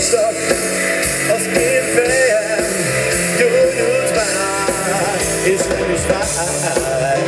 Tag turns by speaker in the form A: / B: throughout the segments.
A: rosszat, az én fejem gyógyult már, és nem is fáj.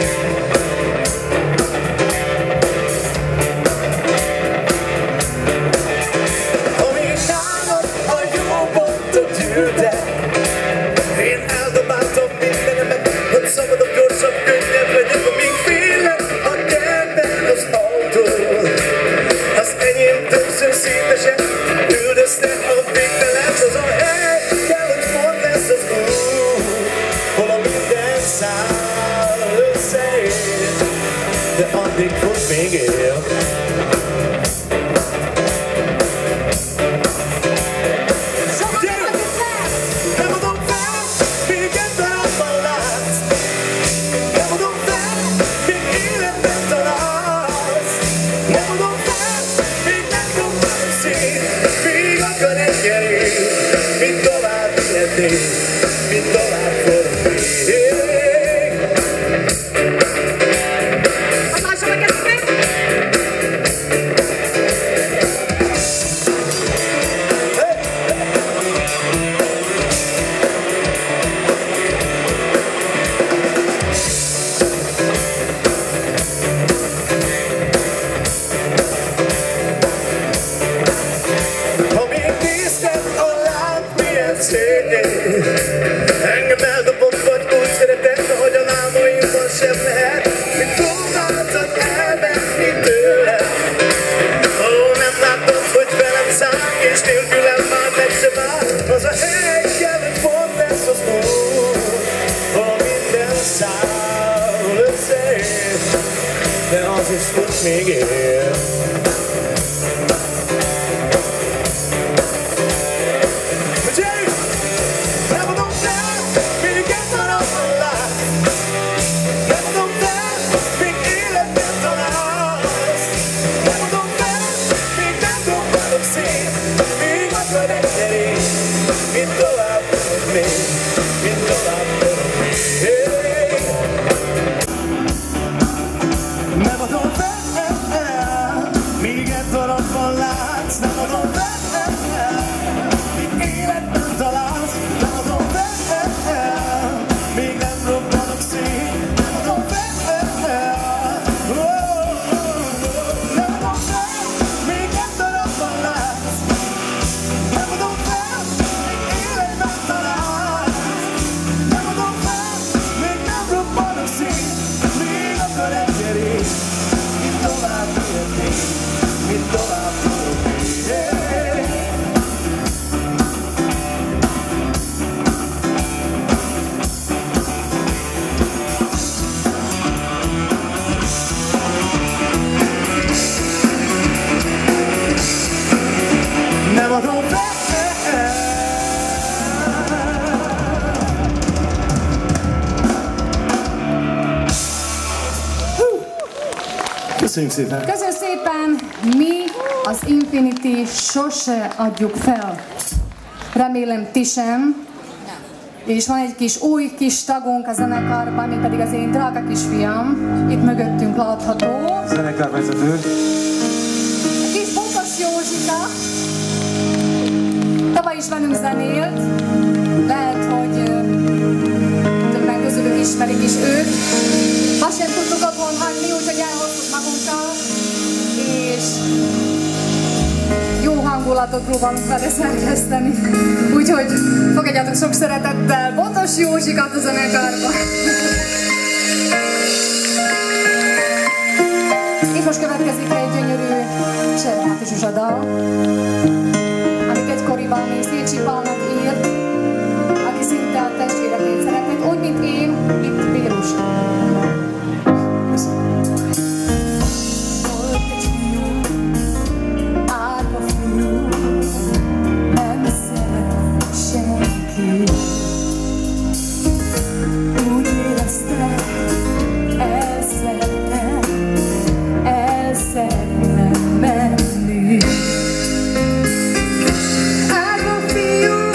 A: Amíg nálad a jó pontot gyűltek, én eldobáltam mindenemet, hogy szabadabb, gyorsabb, könnyebb legyek, amíg félek a terben az autó. Az enyém többször szétesett, üldözte a végtelen, az a hely kell, hogy pont lesz az út, hol a minden száll összeér, de addig fog még él. Mint tovább életnék, mint tovább forognék. Engem eldobott, vagy úgy szeretett, ahogy a lábaimban sem lehet, mint próbáltad elmenni tőle. Ó, nem láttad, hogy velem száll, és nélkülem már meg sem áll. Az a hely kell, hogy pont lesz az út, hol minden száll összeér, de az is fut még él. Mint tovább forognék, mint tovább forognék. Nem adom fel, még egy darabban látsz. Nem adom fel, még életben találsz. Nem adom fel, még nem robbanok szét. Nem adom fel, nem adom fel, még egy darabban látsz. Nem adom fel. Köszönjük szépen!
B: Köszönjük szépen! Mi az Infinity sose adjuk fel. Remélem ti sem. És van egy kis új kis tagunk a zenekarban, mi pedig az én drága kisfiam. Itt mögöttünk látható.
C: Zenekarvezető.
B: A kis Botos Józsika. Tavaly is velünk zenélt. Lehet, hogy többen közülük ismerik is őt. Azt sem tudtuk otthon hagyni, úgyhogy elhoztuk magunkkal, és jó hangulatot próbálunk vele szerkeszteni. Úgyhogy fogadjátok sok szeretettel Botos Józsikát a zenekarba. És most következik egy gyönyörű Cserháti Zsuzsa dal, amit egykoriban még Szécsi Pálnak írt, aki szinte a testvéreként szeretett, úgy, mint én, itt Bélus.
D: Árva fiú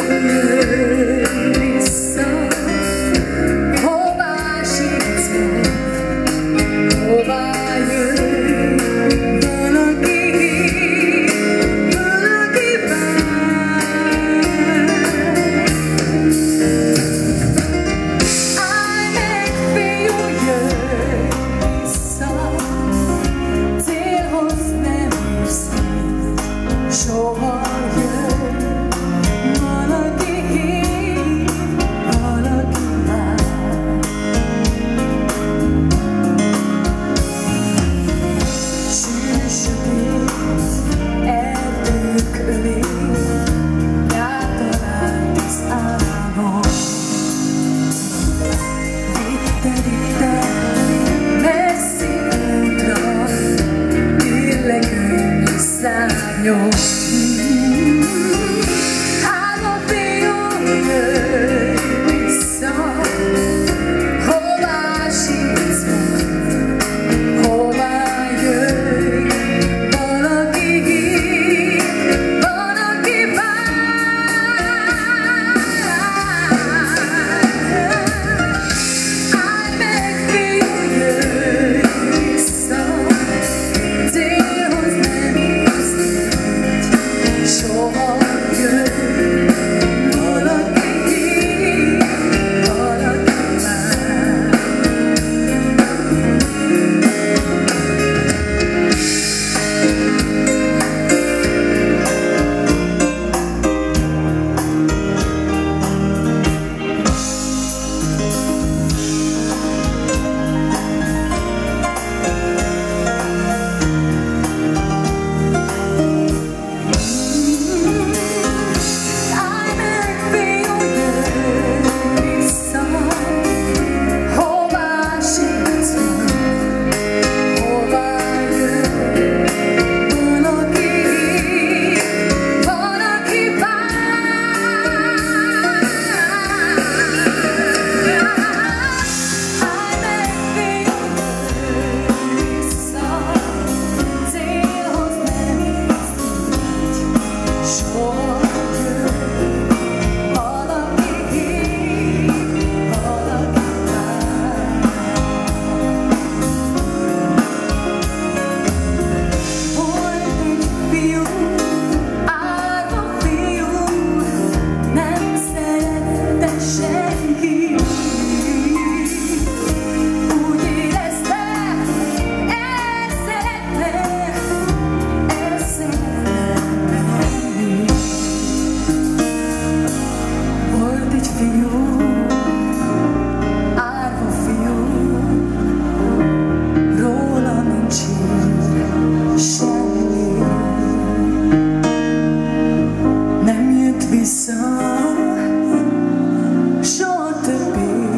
A: hiszem, soha többé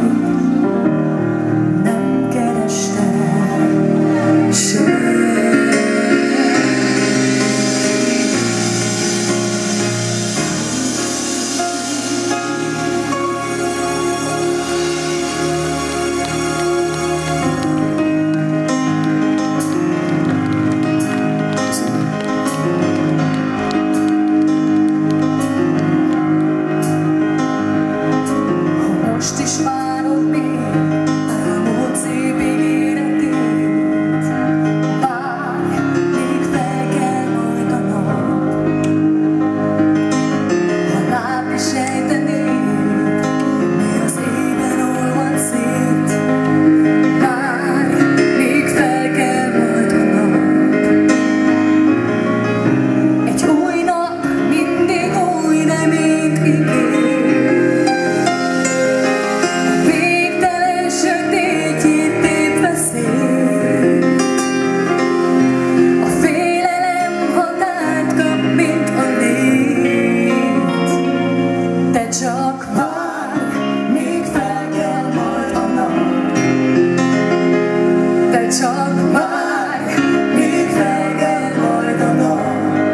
A: nem kerestem semmit. Most is várod még elmúlt szép ígéretét. Várj, még fel kell majd a nap. Ha látni sejtenéd, mi az égen olvad szét. Várj, még fel kell majd a nap. Egy új nap mindig új reményt ígér. Csak várj, még fel kell majd a nap. De csak várj, még fel kell majd a nap.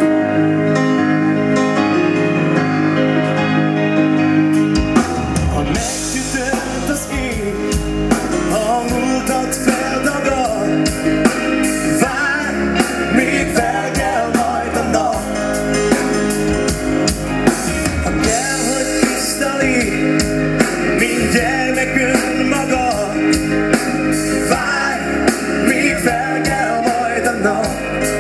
A: Ha megütött az ég, a múltat feldagad, várj, még fel kell majd a nap. Mint gyermekön magad, várj, még fel kell majd a nap.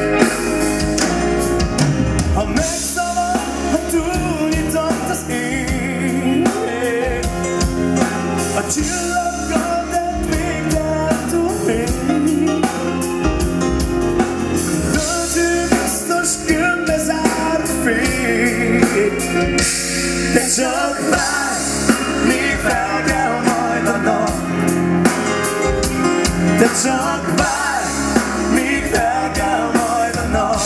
A: Ha megszalad, ha túlnyitott az ég, a csillaggal tett végtelen túlmény. Töltő biztos gömbbe zár a fény. De csak várj, még fel kell majd a nap. De csak várj, még fel kell majd a nap.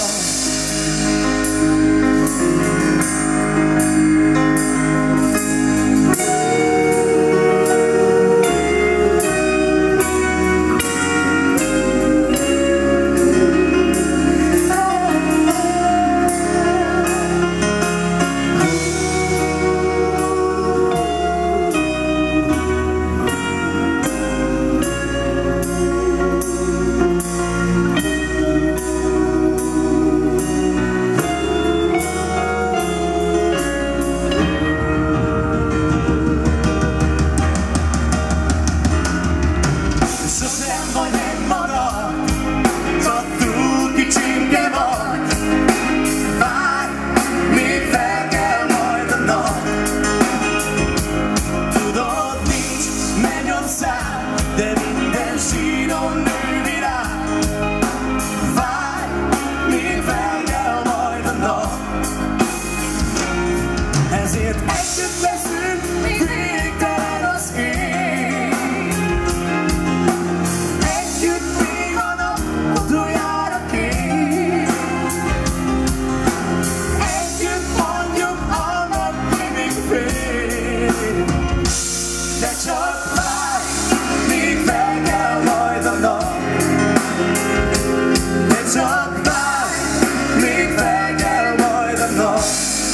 A: Sosem vagy önmagad, csak túl kicsinke vagy. Várj, még fel kell majd a nap. Tudod, nincs mennyország, de minden síron nő virág. Várj, még fel kell majd a nap. Ezért együtt leszünk, végtelen az ég. De csak várj, még fel kell majd a nap. De csak várj, még fel kell majd a nap.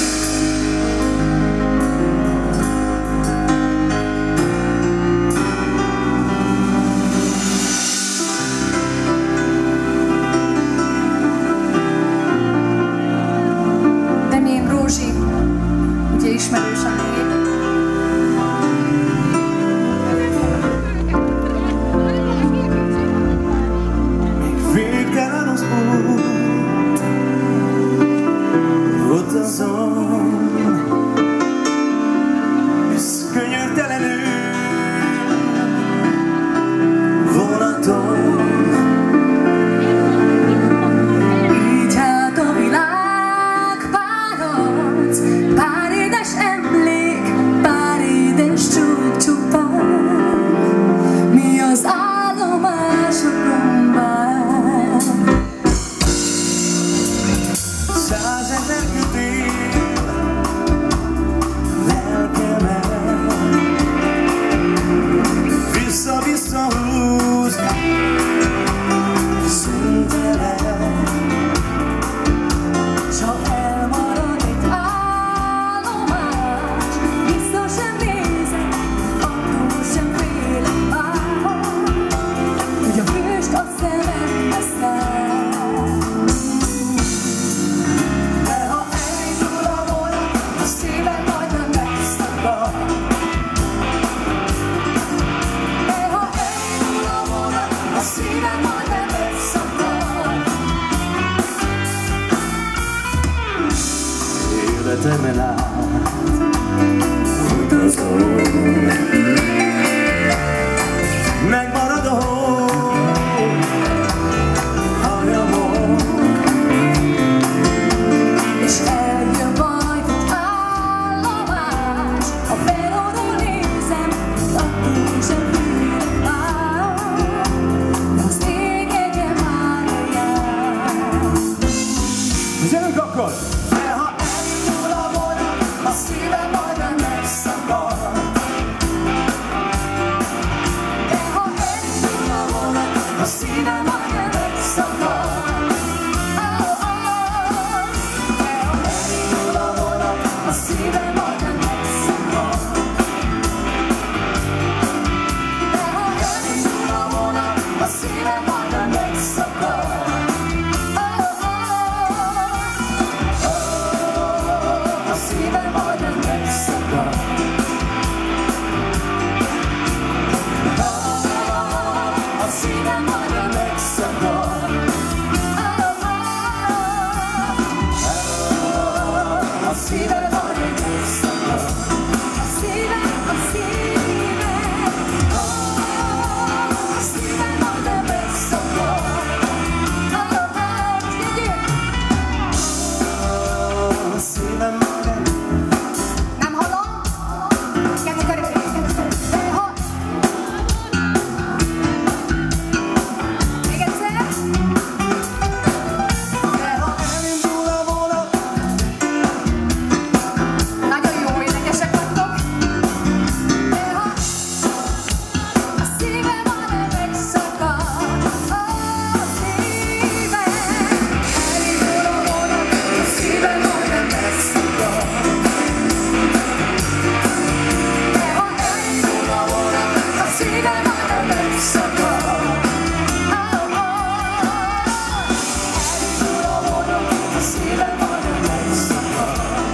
B: Demjén Rózsi, ugye ismerős a név.
A: Végtelen az út, utazom, és könyörtelenül vonatom.
B: Így hát a világ párat, pár édes emlék.
A: szemen át utazom. Megmarad a hó hajamon,
B: és eljön majd egy állomás, a felorról nézem, attól sem fűrek már, de az ég egye már jár.
A: Gyerünk akkor!
B: De ha elindul a vonat, a szívem majdnem megszakad. De ha elindul a vonat, a szívem majdnem megszakad. De ha elindul a vonat, a szívem majdnem megszakad. De ha elindul a vonat, a szívem majdnem megszakad. A szívem majdnem megszakad. A szívem majdnem megszakad. A szívem majdnem megszakad. A szívem, a szívem. A szívem majdnem megszakad.
A: A szívem majdnem.
B: Nem hallom? De ha... Még egyszer? De ha
A: Elindul a vonat,
B: nagyon jó énekesek vagytok. De ha a szívem majdnem megszakad. A szívem. Elindul a vonat, a szívem majdnem megszakad. De ha elindul a vonat, a szívem majdnem megszakad. Elindul a vonat, a szívem majdnem megszakad.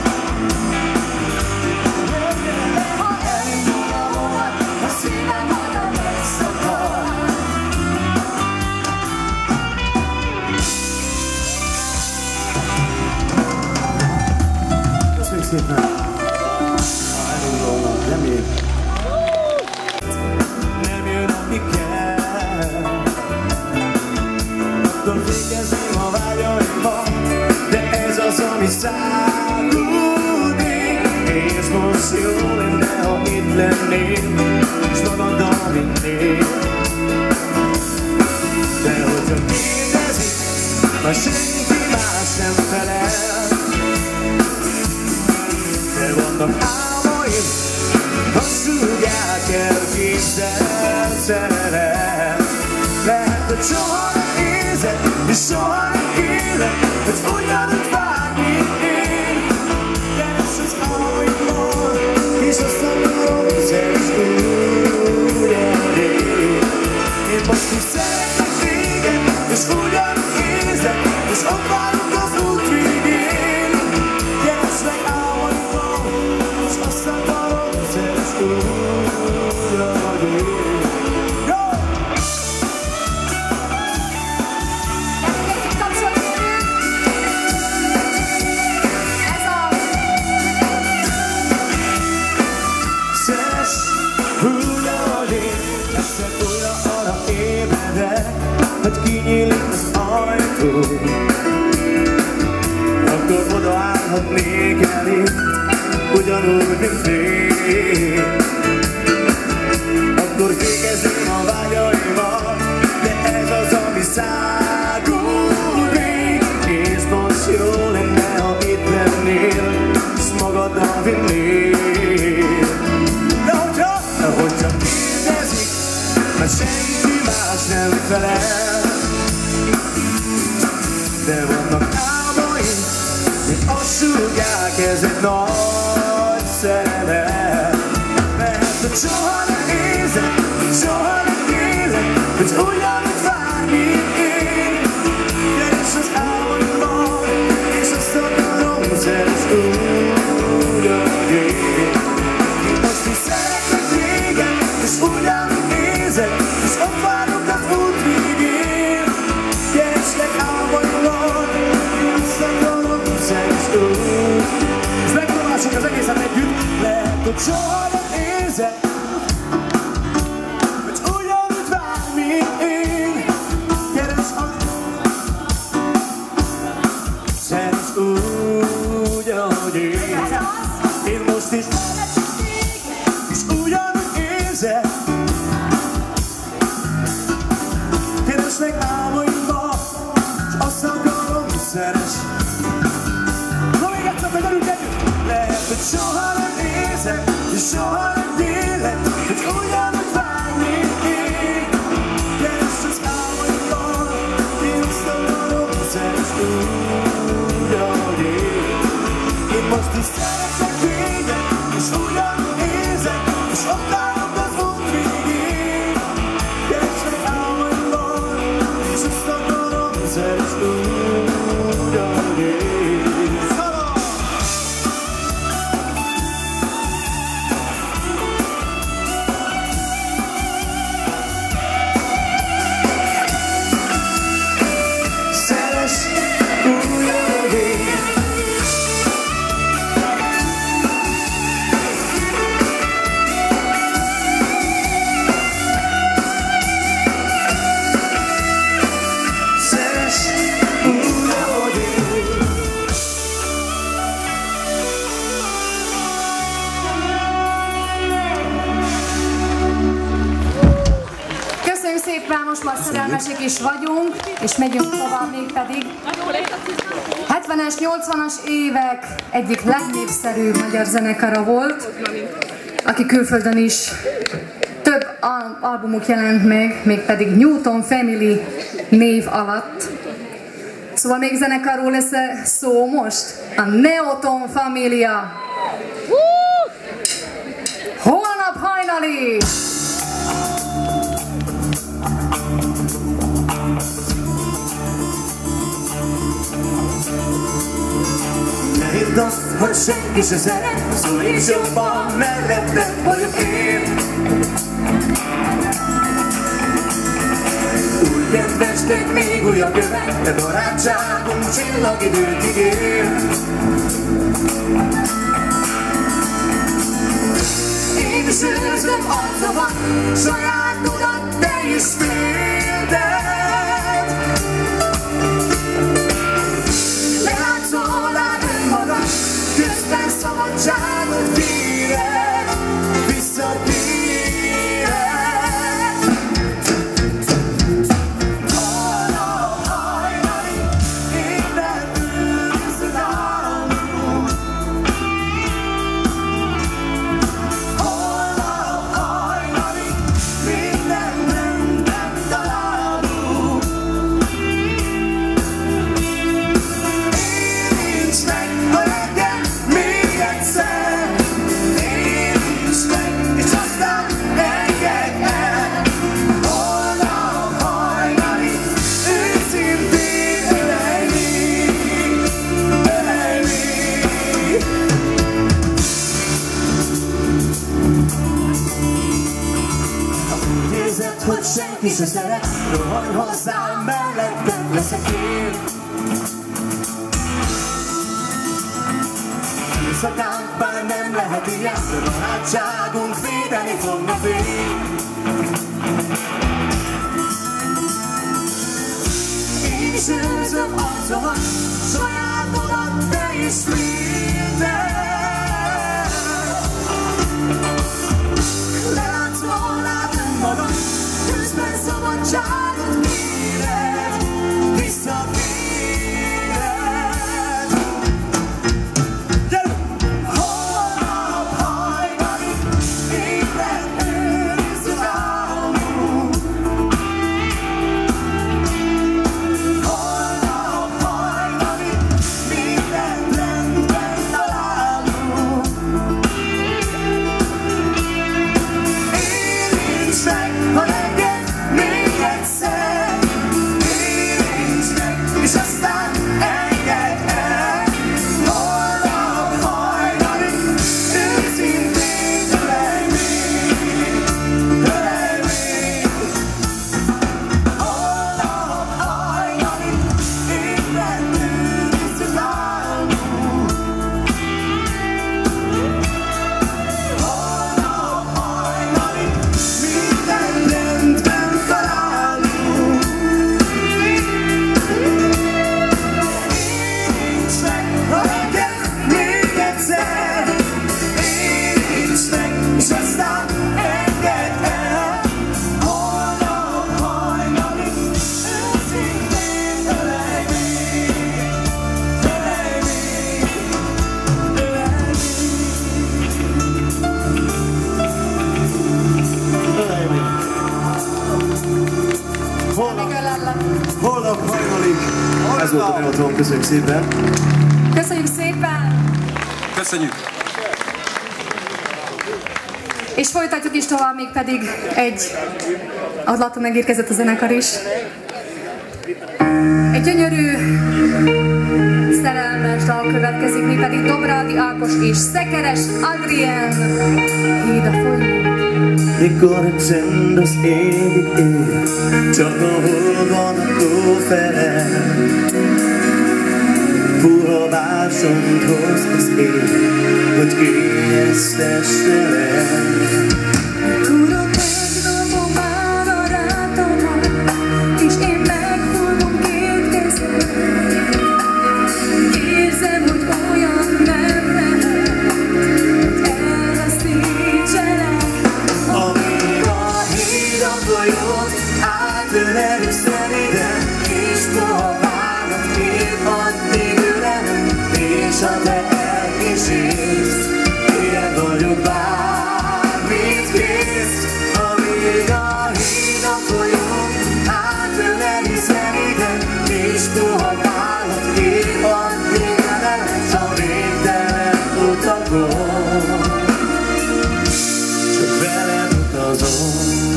B: De ha elindul a vonat, a szívem majdnem megszakad.
A: köszönjük szépen! Ha elindulnak, nem ér. Nem jön, aki kell, akkor végezném a vágyaimat, de ez az, ami szágudik. És most jó lenne, ha itt lennél, és magaddal vinnél. De hogyha kérdezik, már senki más nem felel. De vannak álmaim, hasszúgják el kétszer szerelem. Lehet, hogy soha nem érzed, és soha nem élek, hogy ugyanúgy vár, mint én. Keresd az álmaimban, és aztán a rozes ugyan én. Én most is szeretlek téged, és ugyanúgy érzek, és ott várunk az út végén. Keresd meg álmaimban, és aztán a rozes ugyan én.
B: Egy tapsot kérünk. Ez a...
A: Szeress, úgy ahogy én, egyszer újra arra ébredek, hogy kinyílik az ajtó. Akkor odaállhatnék elé, ugyanúgy, mint én. Akkor végezném a vágyaimat, de ez az, ami szágudik. És most jó lenne, ha itt lennél, és magaddal vinnél. De hogyha kérdezik, mert senki más nem felel. De vannak álmaim, mint azt súgják, ez egy nagy szerelem. Mert hogy soha nem érzek, soha nem élek, hogy ugyanúgy vár, mint én. Keresd az álmaimban, és azt akarom, hogy ez ugyanúgy én. Én most is szeretlek téged, és ugyanúgy nézek, és ott várok az út végén. Kereslek álmaimban, és azt akarom, hogy ez ugyanúgy. hogy soha nem érzed, hogy ugyanúgy vár, mint én. Keresd a szeresd úgy, ahogy én. Én most is és ugyanúgy érzed. Keresd meg álmaimba, s azt akarom, hogy szeress. Na még egyszer, hogy velünk együtt. Lehet, hogy soha nem érzed, és soha nem véled, hogy ugyanúgy vár, mint én. Keresd az álmaimban, én azt akarom, hogy szeress úgy, ahogy én. Én most is szeretlek téged, és ugyanúgy érzed, és ott állok az út végén. Keresd meg álmaimban, és azt akarom, hogy szeress úgy, ahogy én.
B: Most már szerelmesek is vagyunk, és megyünk tovább mégpedig. 70-es, 80-as évek egyik legnépszerűbb magyar zenekara volt, aki külföldön is több albumuk jelent meg, mégpedig Newton Family név alatt. Szóval még zenekarról lesz szó most? A Newton Familia. Holnap hajnali!
A: Hidd azt, hogy senki se szeret, szólj is jobban, melletted vagyok én. Új kedvestek, még újabb jövek, de barátságunk csillagidőt ígér. Én is érzem arcomat, saját tudat, te is félted. Közben szabadságot kéred, visszatéred. Holnap hajnali, éppen őrizd álmunk. Holnap hajnali, minden rendben találunk. Érints meg, hogy senki se szeret, rohanj hozzám, melletted leszek én. Éjszakánk már nem lehet ilyen, de barátságunk védeni fog a fény. Én is érzem arcomat, sajátodat, te is félted. Közben szabadságot kéred, visszatéred. Holnap hajnali, éppen őrizd álmunk. Holnap hajnali, minden rendben volt a Neutron, köszönjük szépen!
B: Köszönjük szépen!
C: Köszönjük!
B: És folytatjuk is tovább, még pedig egy adlaton megérkezett a zenekar is. Egy gyönyörű, szerelmes dal következik, mi pedig Dobrádi Ákos és Szekeres Adrien. Híd a folyó.
A: Mikor a csend az égig ég, csak a hold van a tó fele. Puha bársont hoz az ég, hogy éjesztesse le.
B: Tudom, megdobom már a rátomat, és én megfogom két kezem. Érzem, hogy olyan nem lehet, hogy elveszítselek.
A: Amíg a híd a folyón átöleli szeniden, és puha várat ér, addig ölelem, és ha te elkísérsz, ilyen vagyok bármit kész. Amíg a híd a folyón átöleli szeniden, és puha várat ér, addig ölelem, s a végtelen utakon csak veled utazom.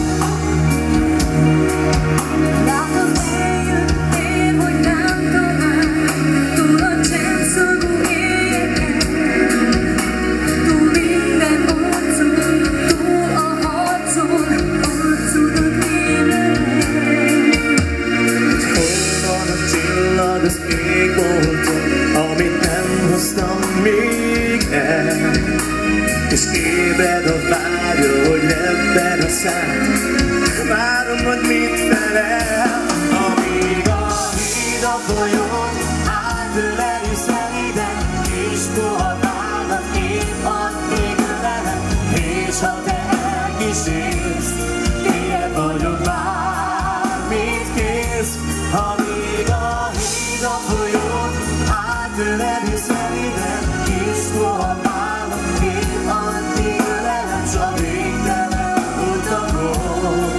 B: Látod, eljön, hogy nem tovább, túl a csenszagú éjjel, túl minden arcon, túl a harcon, arcodat évelem.
A: Hol van a csillag az égbolton, amit nem hoztam még el? És ébred a vágya, hogy lebben a szád, várom, hogy mit felel. Amíg a híd a folyón átöleli szeniden, és puha vádat ér, addig ölelem, és ha te elkísérsz, ilyen vagyok bármit kész. Amíg a híd a folyón átöleli szeniden, és puha vádat ér, addig ölelem, s a végtelen utakon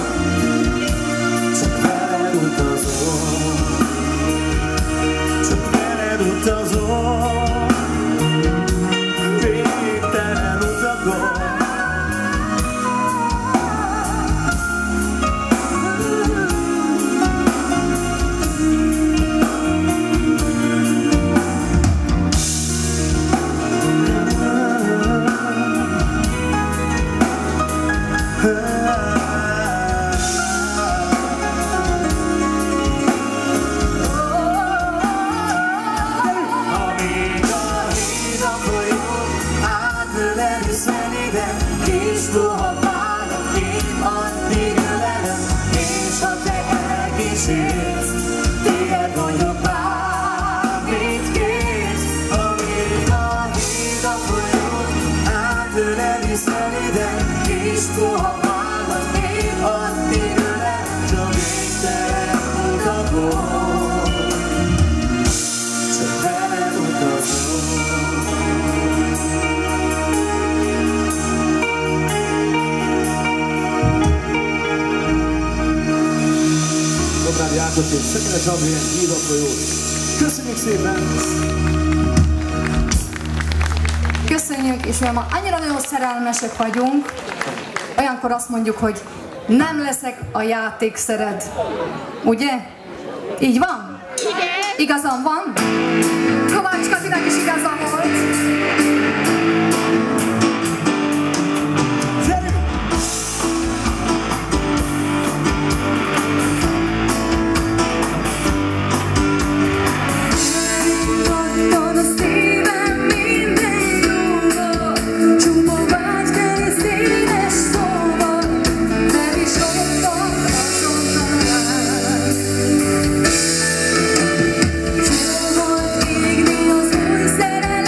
A: csak veled utazom, csak veled utazom, végtelen utakon. Amíg a híd a folyón átöleli szeniden, és puha várat ér, addig ölelem, és ha te elkísérsz, tiéd vagyok bármit kész. Amíg a híd a folyón átöleli szeniden, és puha várat ér, addig ölelem, s a végtelen utakon csak veled utazom. Dobrádi Ákos és Szekeres Adrien, Híd a folyó. Köszönjük szépen!
B: Köszönjük, és mivel ma annyira nagyon szerelmesek vagyunk, olyankor azt mondjuk, hogy nem leszek a játékszered. Ugye? Így van? Igen. Igazam van? Kovács Katinak is igaza volt. Adton a szívem minden jóval, csupa vágyteli színes szóval, nem is loptam azonnal. Jól volt égni az új szerelem.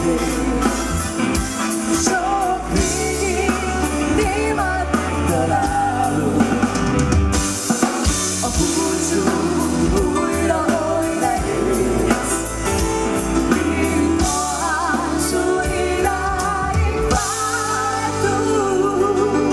B: Sok régi témát találunk. A búcsú újra oly nehéz, mint a hátsó iráig váltunk.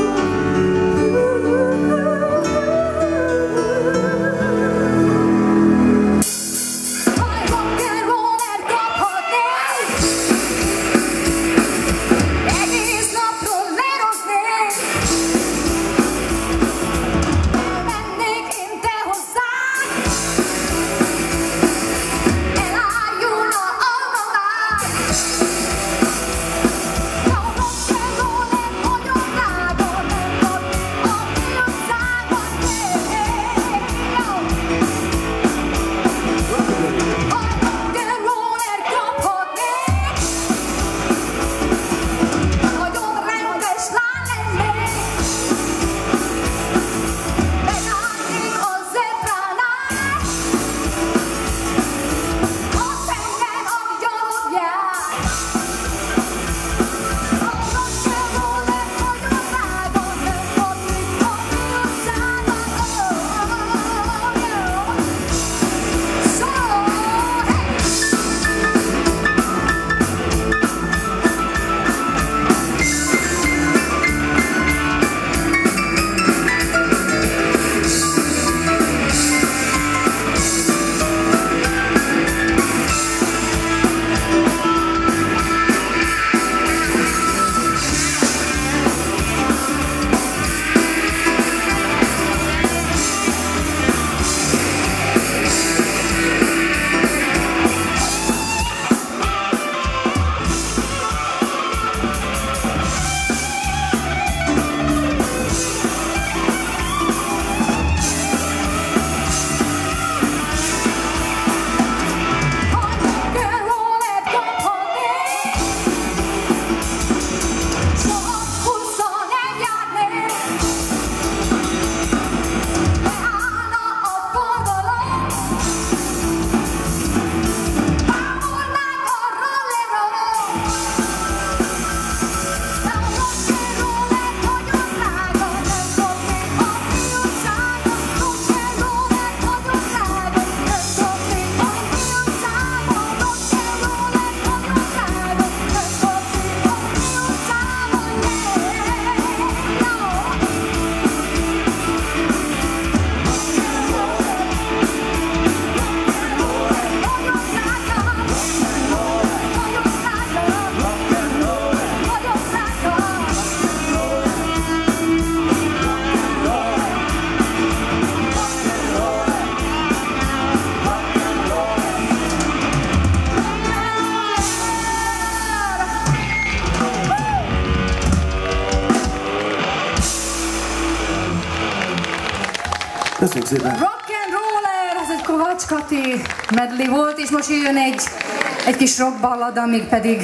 A: Köszönjük szépen!
B: Rock'n'Roller, ez egy Kovács Kati medley volt, és most jön egy kis rockballada, mégpedig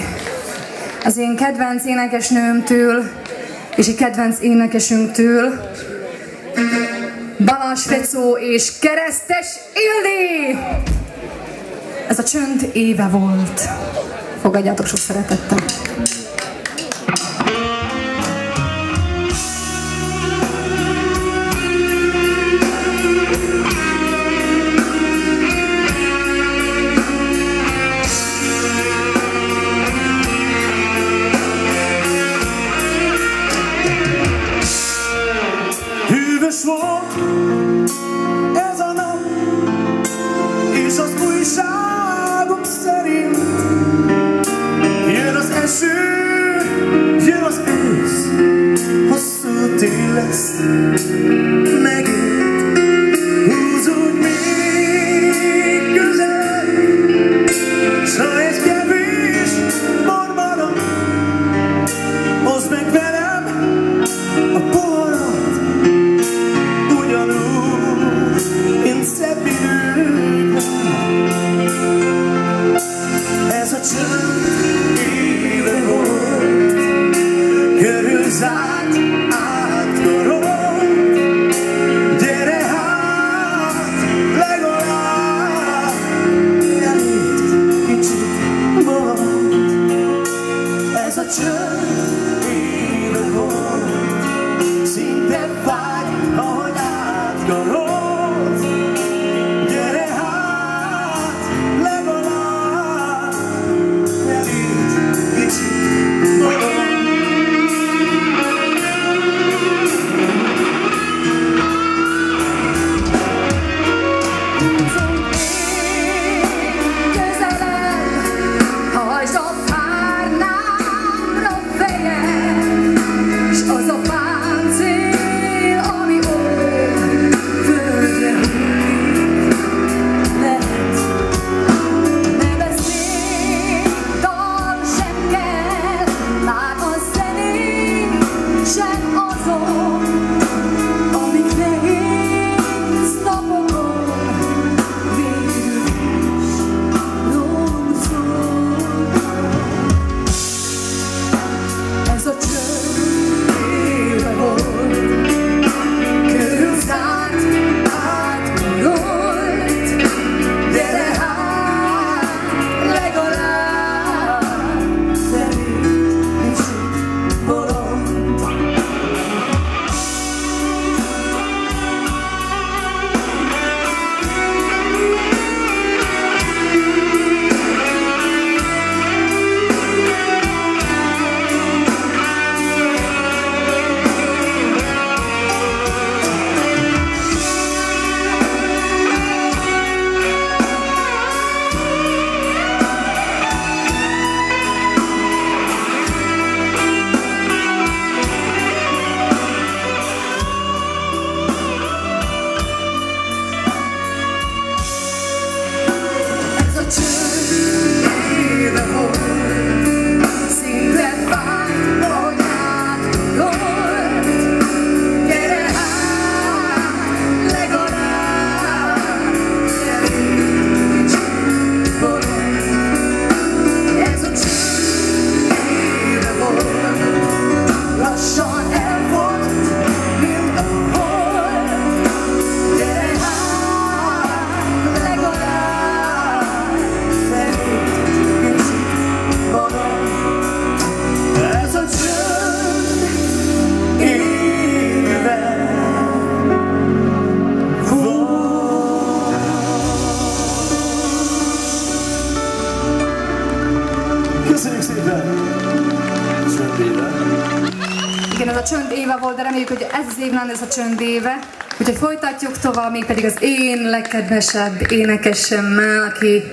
B: az én kedvenc énekesnőmtől, és egy kedvenc énekesünktől, Balázs Fecó és Keresztes Ildi! Ez a Csönd éve volt. Fogadjátok sok szeretettel!
A: Volt ez a nap, és az újságok szerint jön az eső, jön az eső.
B: Igen, ez a csönd éve volt, de reméljük, hogy ez az év nem lesz a csönd éve. Úgyhogy folytatjuk tovább, mégpedig az én legkedvesebb énekesemmel,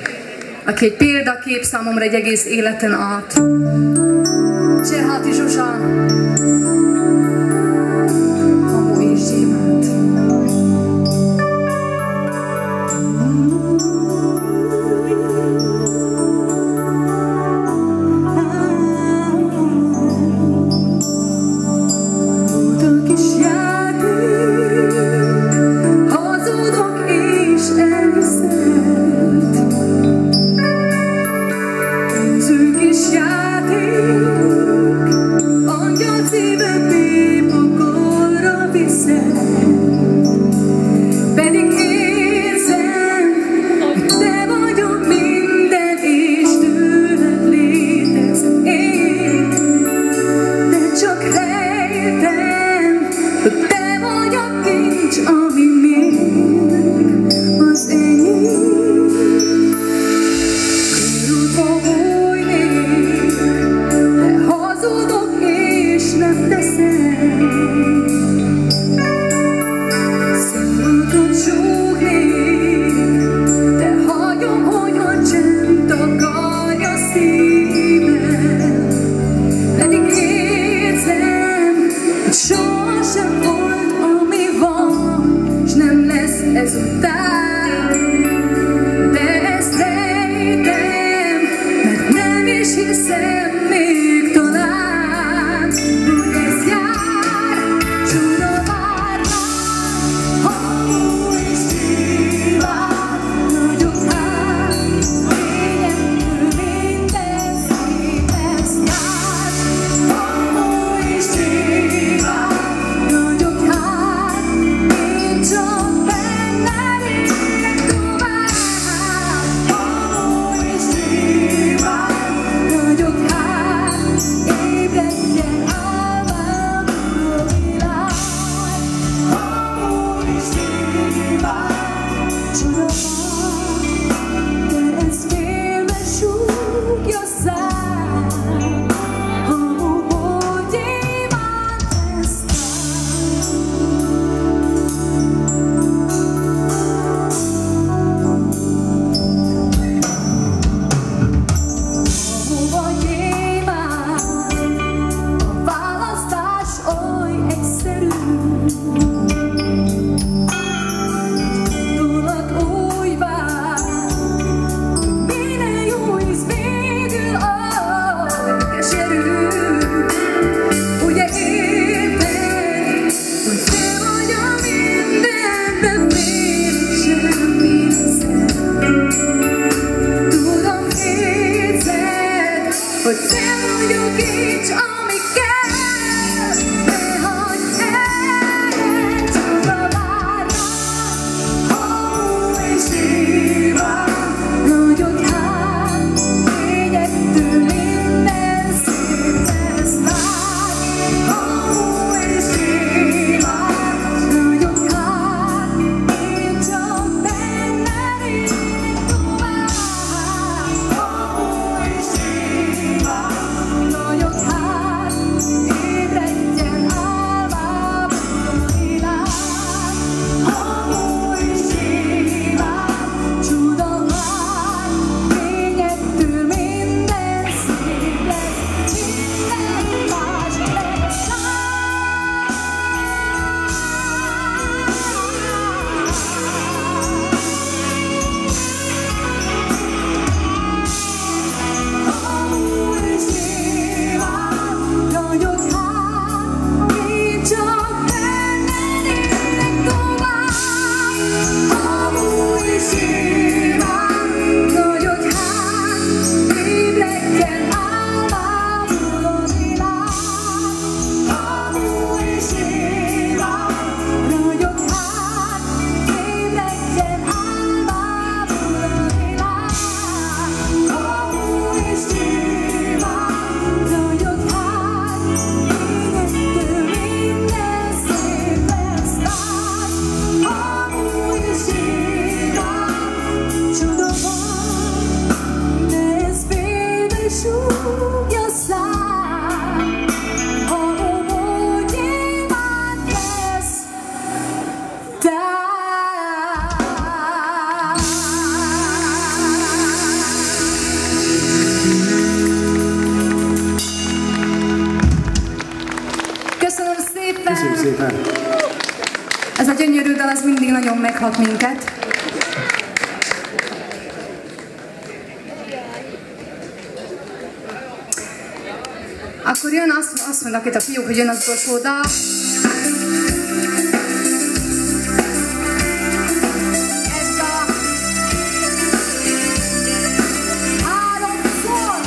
B: aki egy példakép számomra egy egész életen át. Cserháti Zsuzsa. Hamu és gyémánt. az mindig nagyon meghat minket. Akkor jön, azt mondnak itt a fiúk, hogy jön az utolsó dal. Ez a háromszor.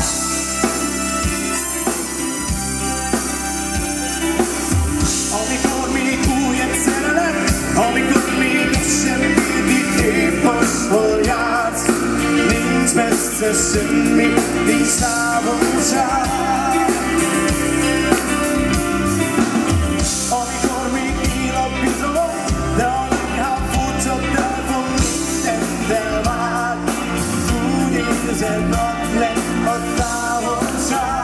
A: Amikor még új egy szerelem, amikor még semmi épp most hol jársz, nincs messze semmi, nincs távolság. Amikor még él a bizalom, de a leginkább furcsa telefon mindennel vár, úgy érzed, nagy lett a távolság.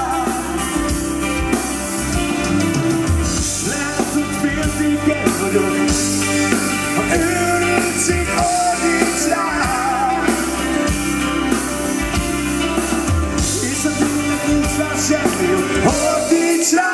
A: Lehet, hogy féltékeny vagyok, ha őrültség ordíts rá, és ha tényleg nincs rá semmi, ordíts rá.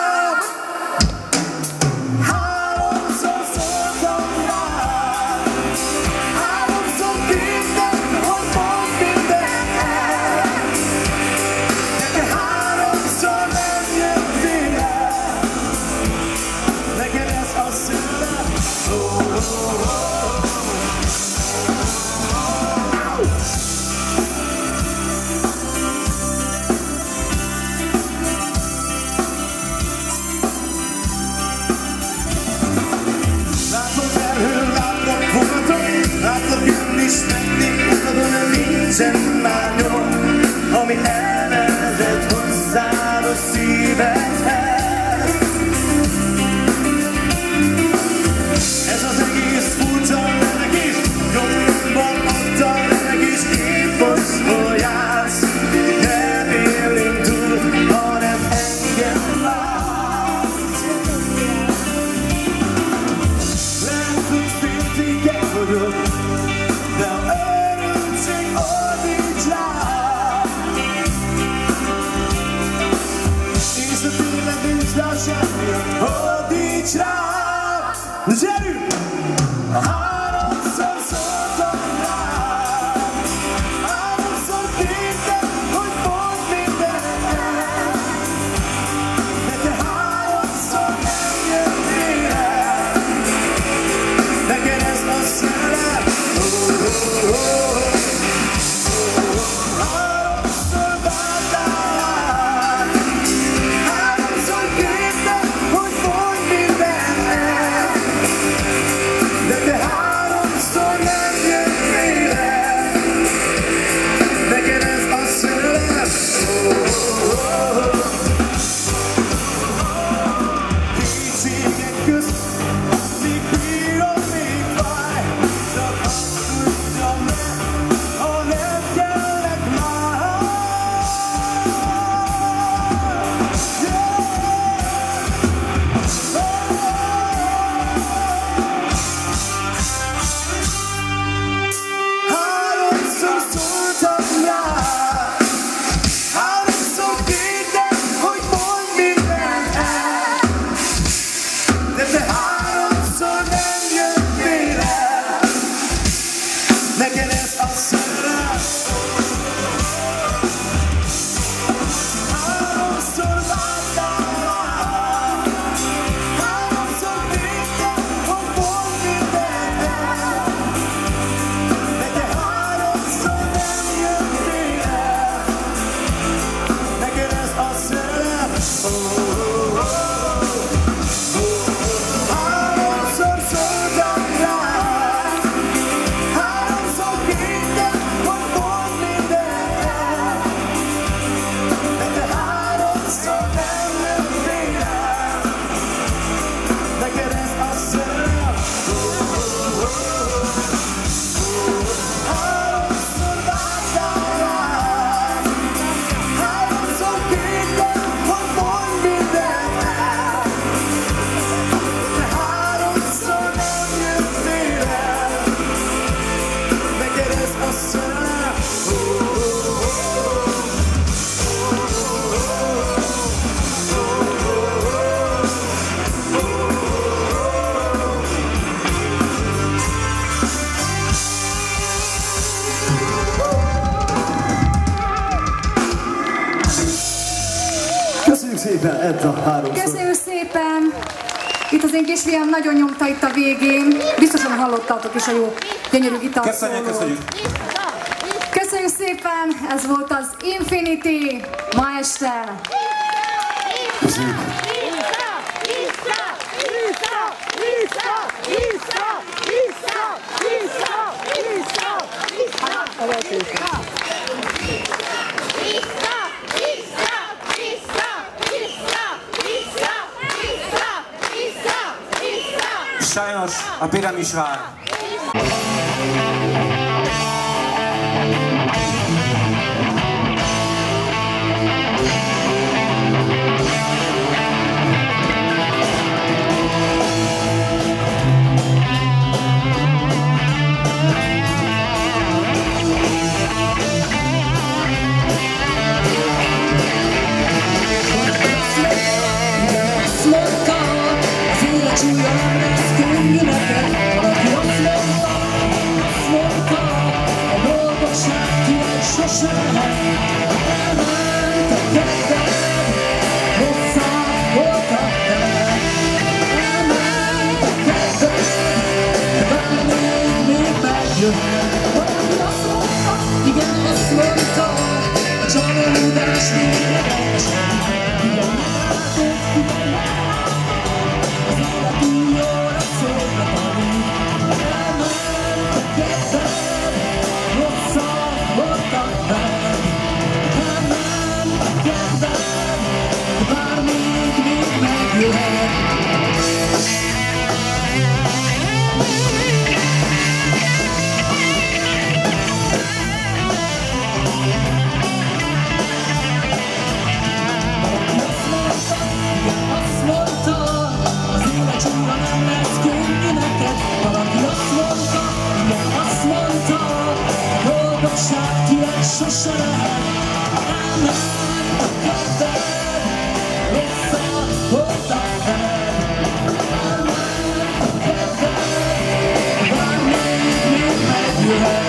A: Nincsen már nyom, ami elvezet hozzád a szívedhez. Ez az egész furcsa meleg is, nyomban ott a meleg is, épp most hol jársz, nem élünk túl, hanem engem látsz. Lehet, hogy féltékeny vagyok, de a ordíts rá, és a tényleg nincs rá semmi, ordíts rá. Gyerünk! Háromszor szóltam rád, háromszor kértem, hogy mondd mindent, de te háromszor nem jöttél el, neked ez a szerelem. Háromszor vártál, háromszor kértem, hogy mondd mindent, de te háromszor nem jöttél el, neked ez a szerelem. Kétségek közt még bírom, még fáj, csak azt tudjam meg, ha nem kellek már. Háromszor szóltam rád, háromszor kértem, hogy mondd mindent el, de te háromszor nem jöttél el, neked ez a szerelem. Háromszor vártál rá, háromszor kértem, hogy mondd mindent el, de te háromszor nem jöttél el, neked ez a szerelem. Háromszor szóltam rád, háromszor kértem, hogy mondd mindent el, de te háromszor nem jöttél el, neked ez a szerelem. Háromszor vártál rád, háromszor kértem, hogy mondd mindent el, de háromszor nem jöttél el, neked ez a szerelem. szépen, Edda, háromszor.
B: Köszönjük szépen! Itt az én kisfiam nagyon nyomta itt a végén. Biztosan hallottátok is a jó, gyönyörű gitárszólót.
C: Köszönjük!
B: Köszönjük szépen! Ez volt az Infinity ma este.
A: Köszönjük.
C: Sajnos a piramis vár.
A: Igen, azt mondta, a csalódás végleges. Igen, az élet újra szólva tanít. Elment a kedved, rosszak voltak veled. Elment a kedved, bár még megjöhet. Sose lehet, elment a kedved, rosszak voltak veled. Elment a kedved, bár még megjöhet.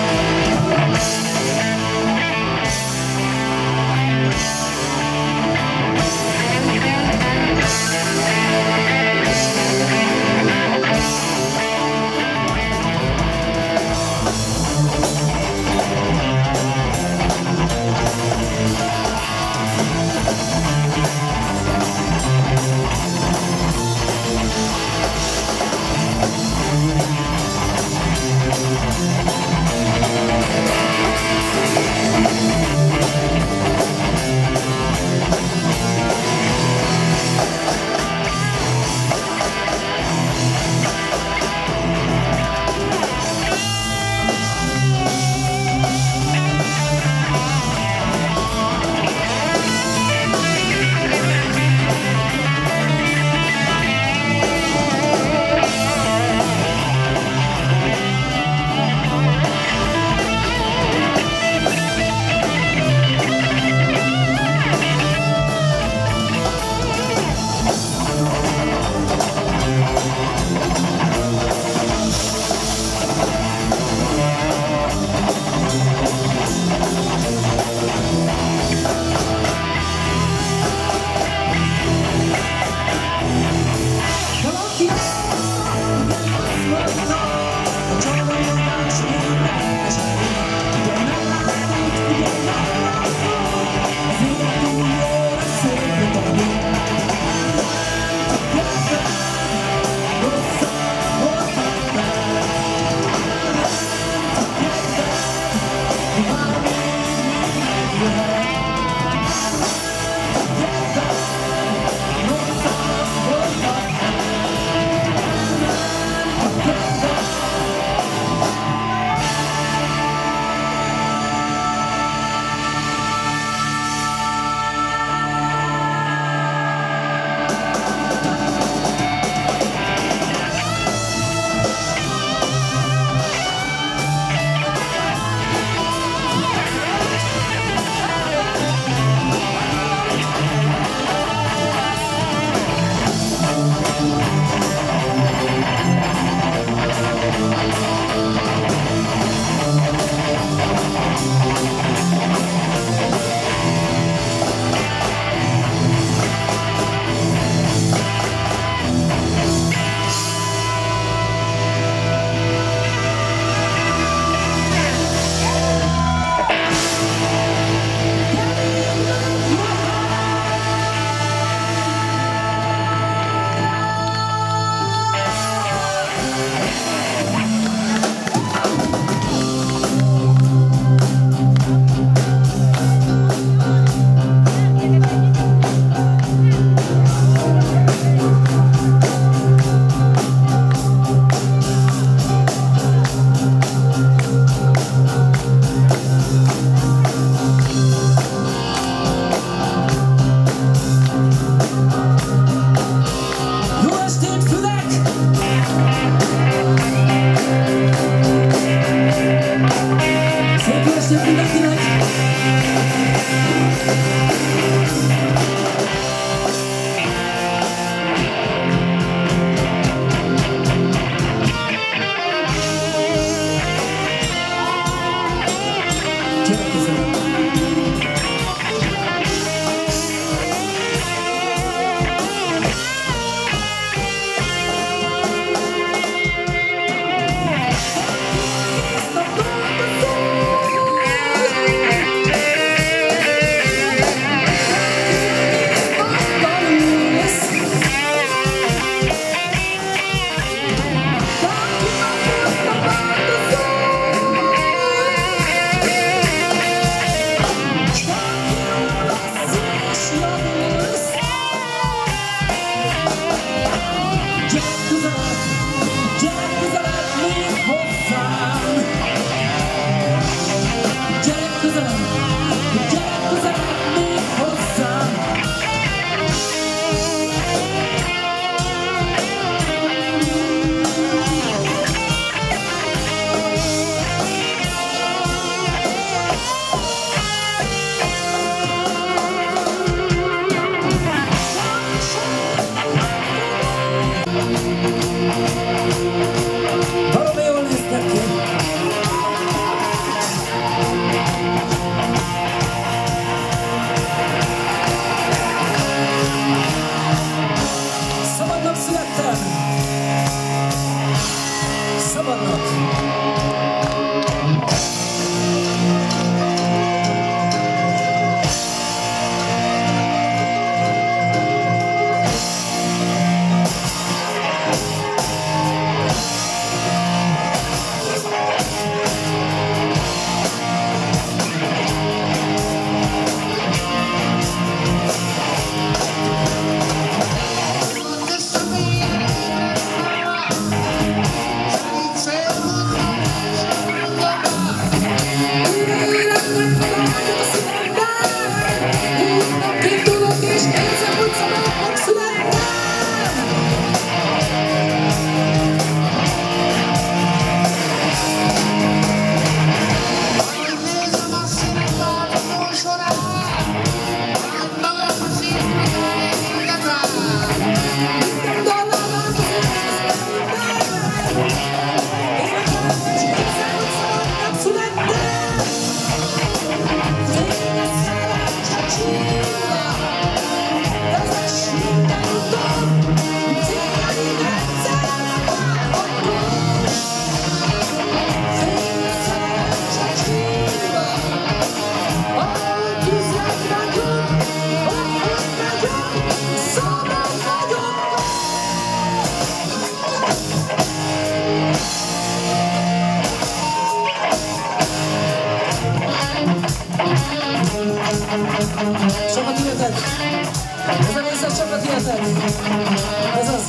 D: Sokat illetek! Ez a részes sokat illetek! Ez az!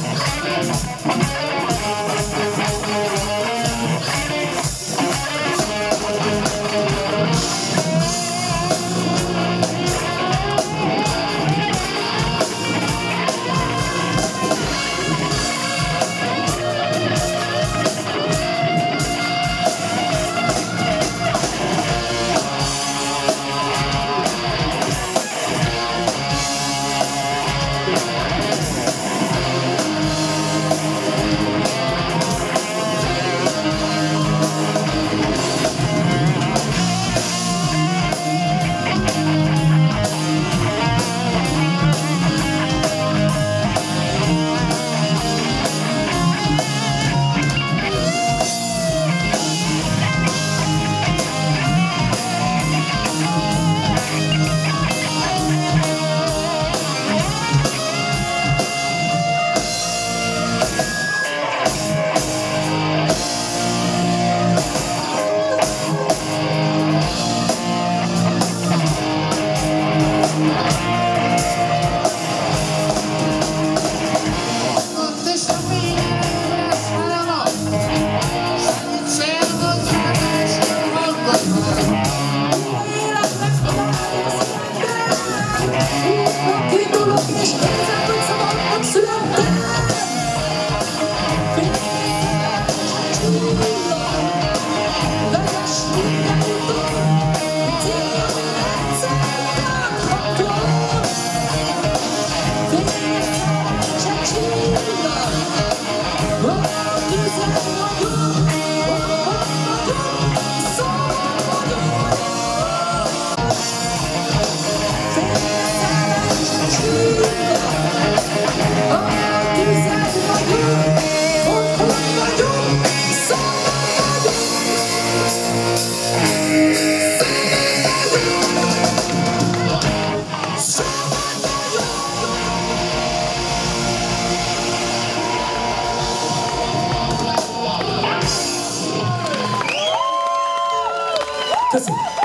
D: Köszönöm!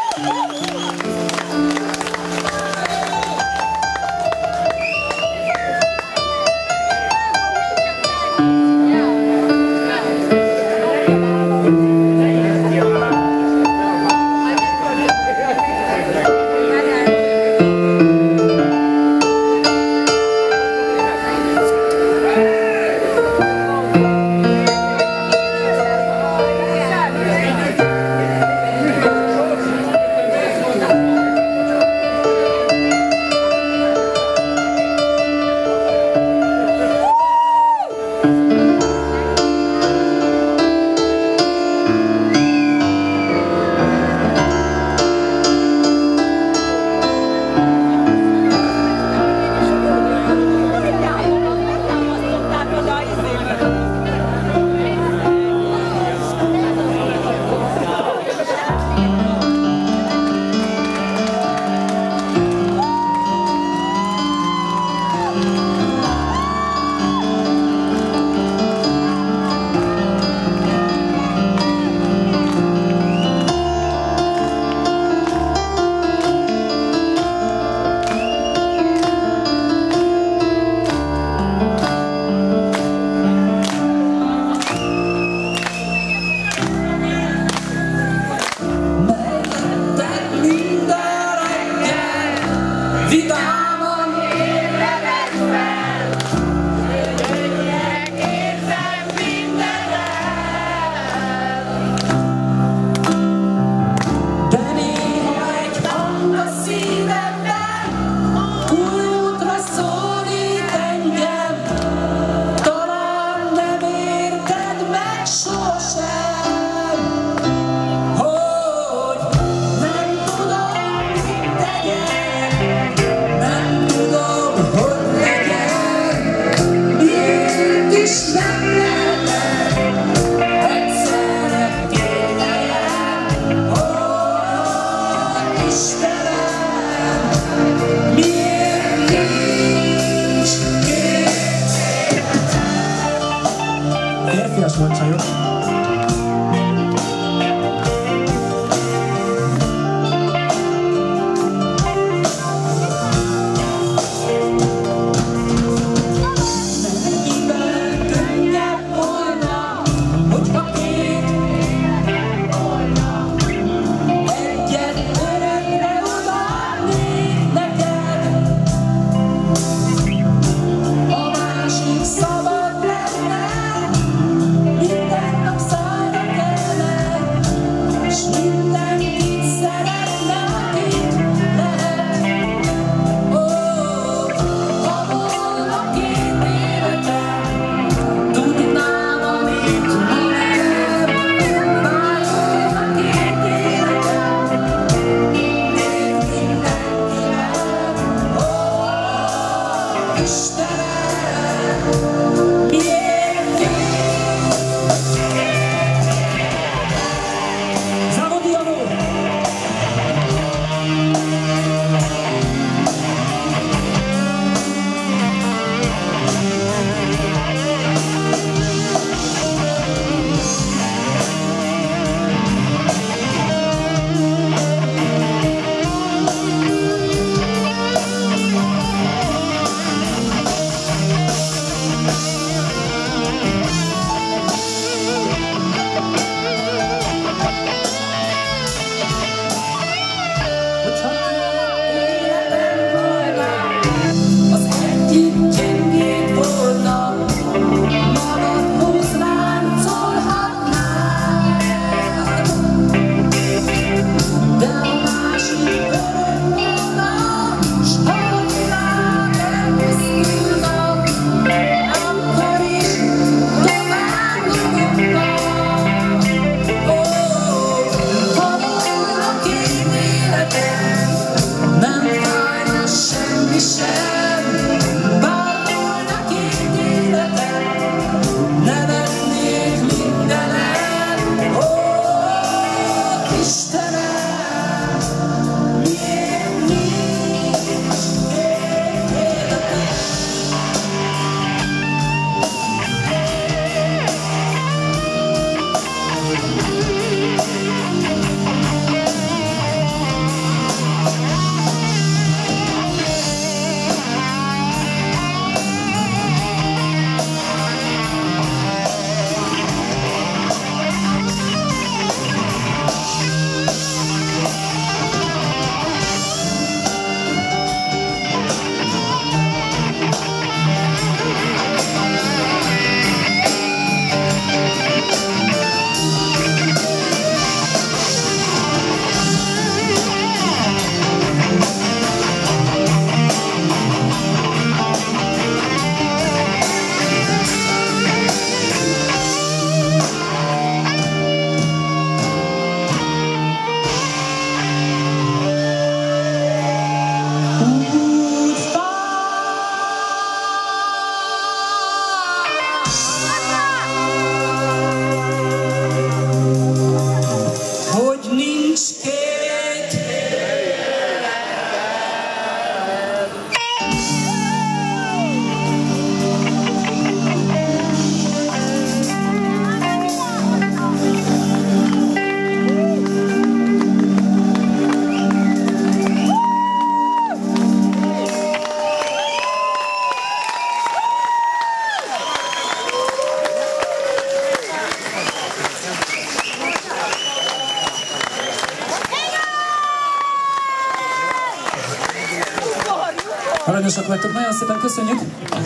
D: Aranyosak vagytok, nagyon szépen köszönjük.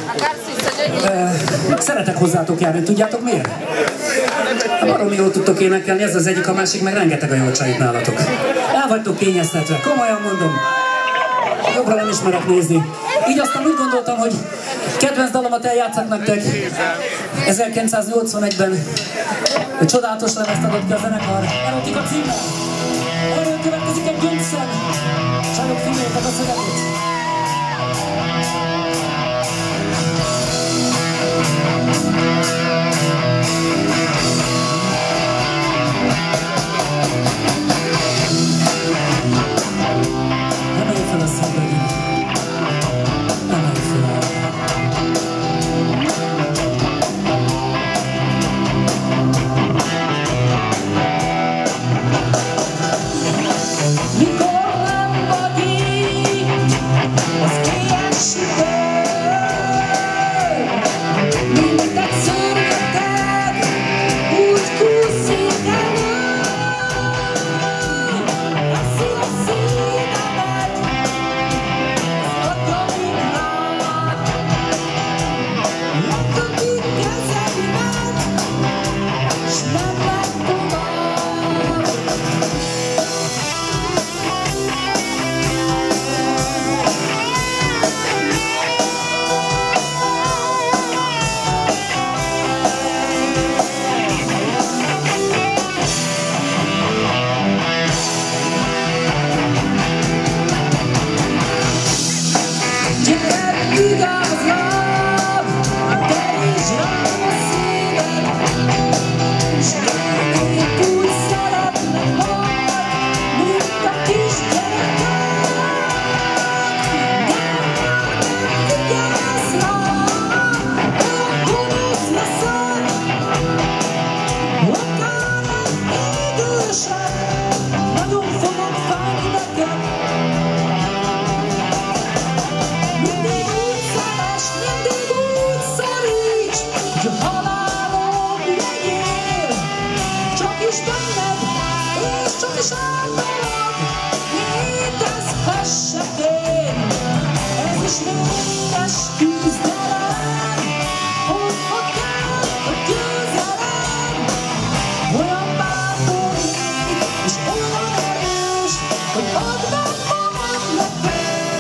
D: Szeretek hozzátok járni, tudjátok miért? Baromi jól tudtok énekelni, ez az egyik, a másik meg rengeteg a jól csajt nálatok. El vagytok kényeztetve, komolyan mondom. Jobbra nem ismerek nézni. Így aztán úgy gondoltam, hogy kedvenc dalomat eljátszak nektek. 1981-ben egy csodálatos lemezt adott ki a zenekar. Erotika címmel. Erről következik egy gyöngyszem. Csajok, figyeljétek a szöveget. Emelj fel a szembegét. Emelj fel. Mikor nem vagy így, az éjjel sütő, mindet szörgeted, úgy kúszik elő. Eszi a szívemet, az agyainknál, lekötik kezeimet, s nem megy tovább. Gyere, vigyázzál, terítsd rám a szíved, s én úgy szeretlek majd, mint a kisgyerekek. De vigyázz rám, olyan gonosz leszel, akár egy égősen, nagyon fogok fájni neked. Mindig úgy szeress, mindig úgy szoríts, hogy a halálom legyél. Csak is benned, és csak is általad létezhessek én. Ez is lényes küzdelem, hogy ha kell a győzelem. Olyan bátor légy, és olyan erős, hogy adnám magam neked.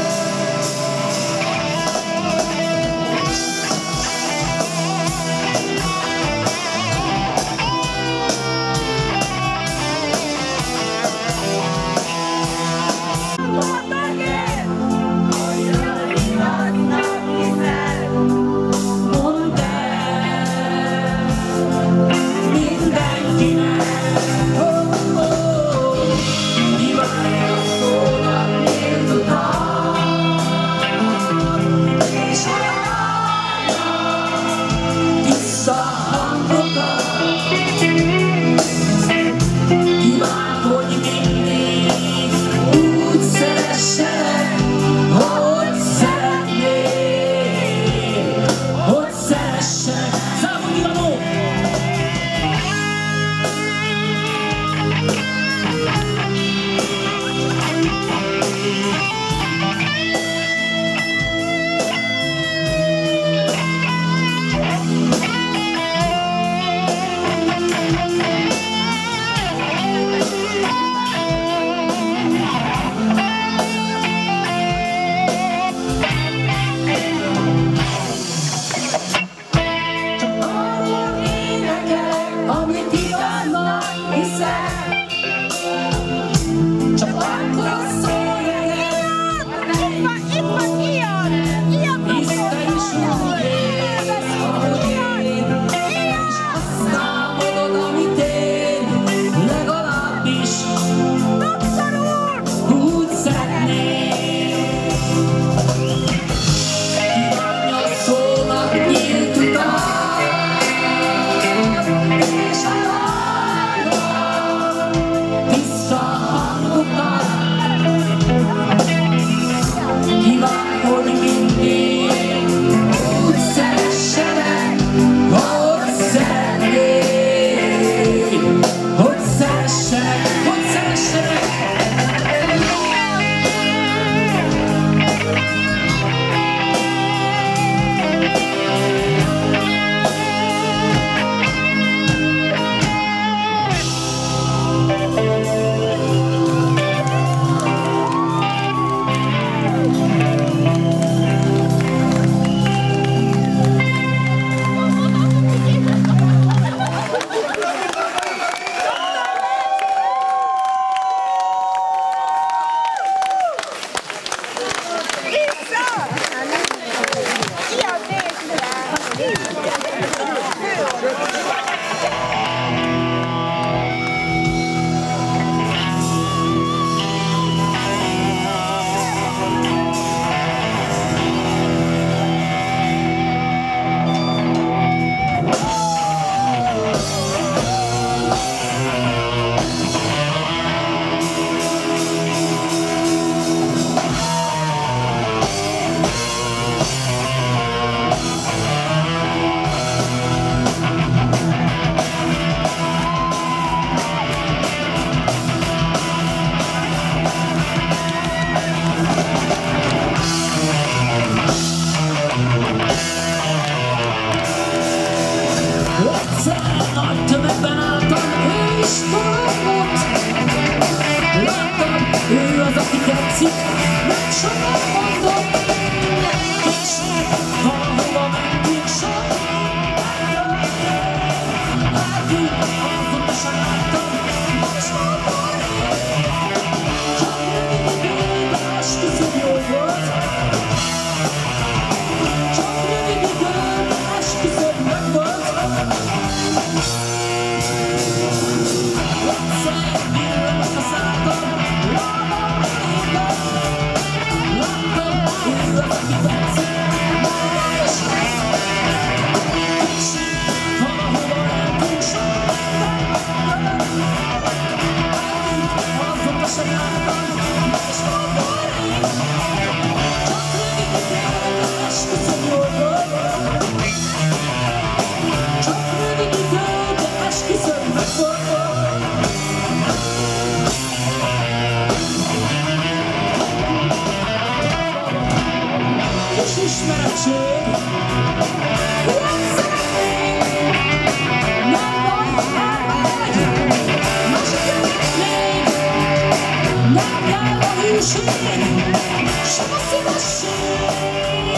D: Mondd el mindenkinek, mi várja szó.
E: tetszik, nem sokat mondom, és valahova mentünk sok. Látjuk, fontosan láttam, és mondom, csak rövid időben esküszöm jól volt. Csak rövid időben esküszöm meg volt. Ismeretség, ilyen szeretnék, nem baj, ha elmegy, másik még, nem kell a hűség, sem a szívesség.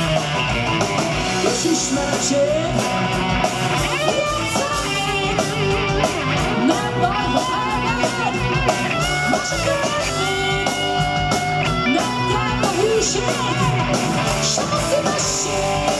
E: Kis ismeretség, ilyen szeretnék, nem baj, ha elmegy, másik még, nem kell a hűség. Sem a szívesség.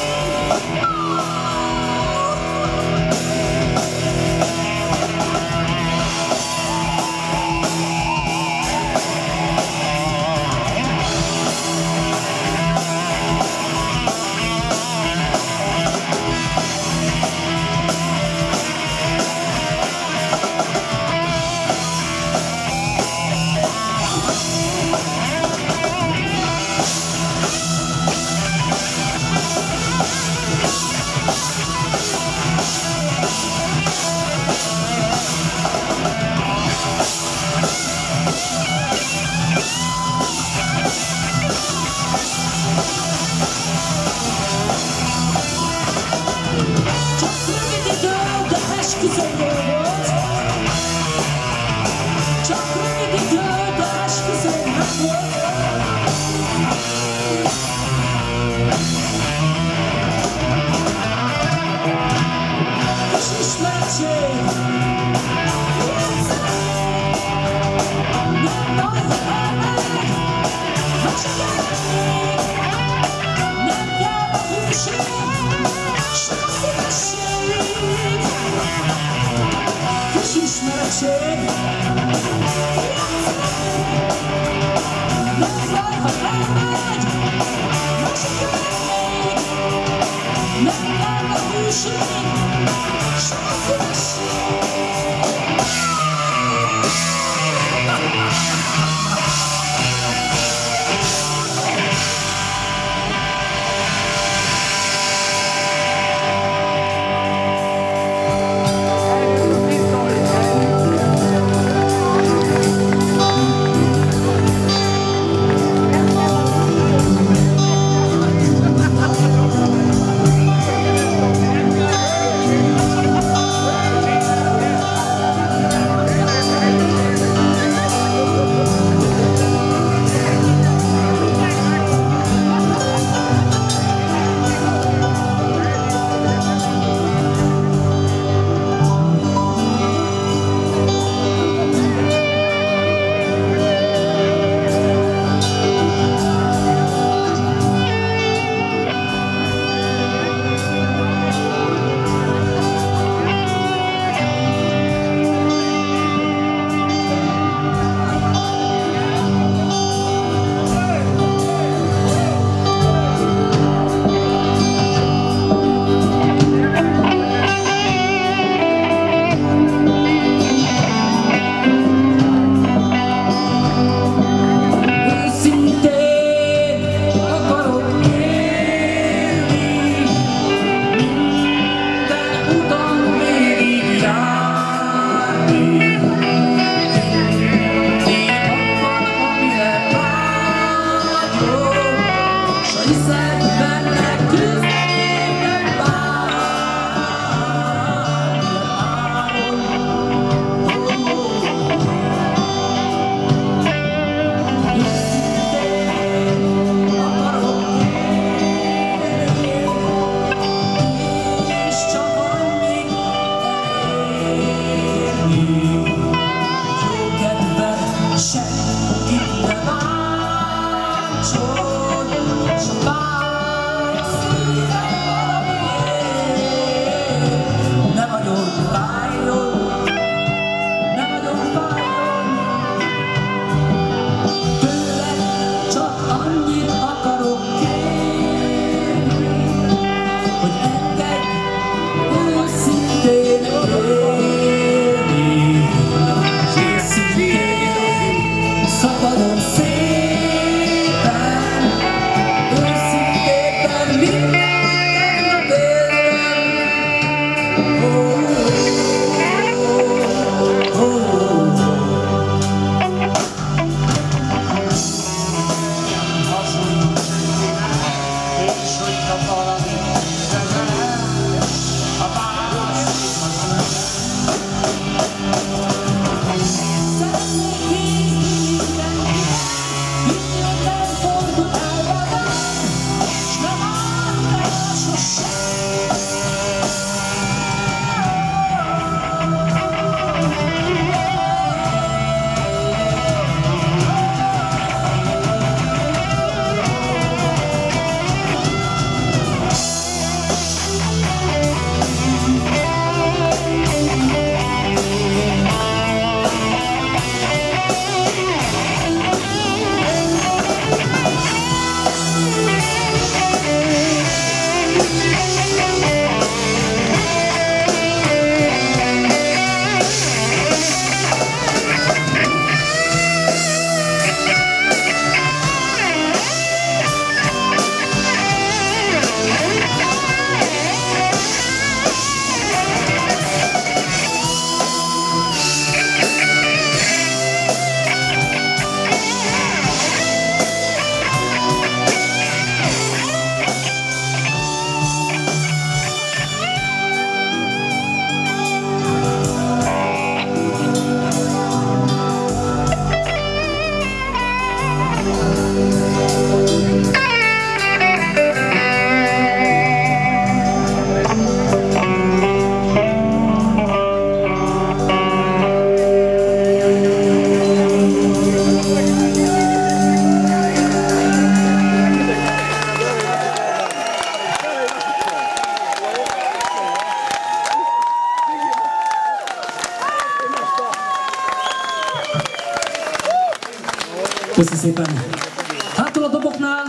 D: Köszi szépen. Hátul a doboknál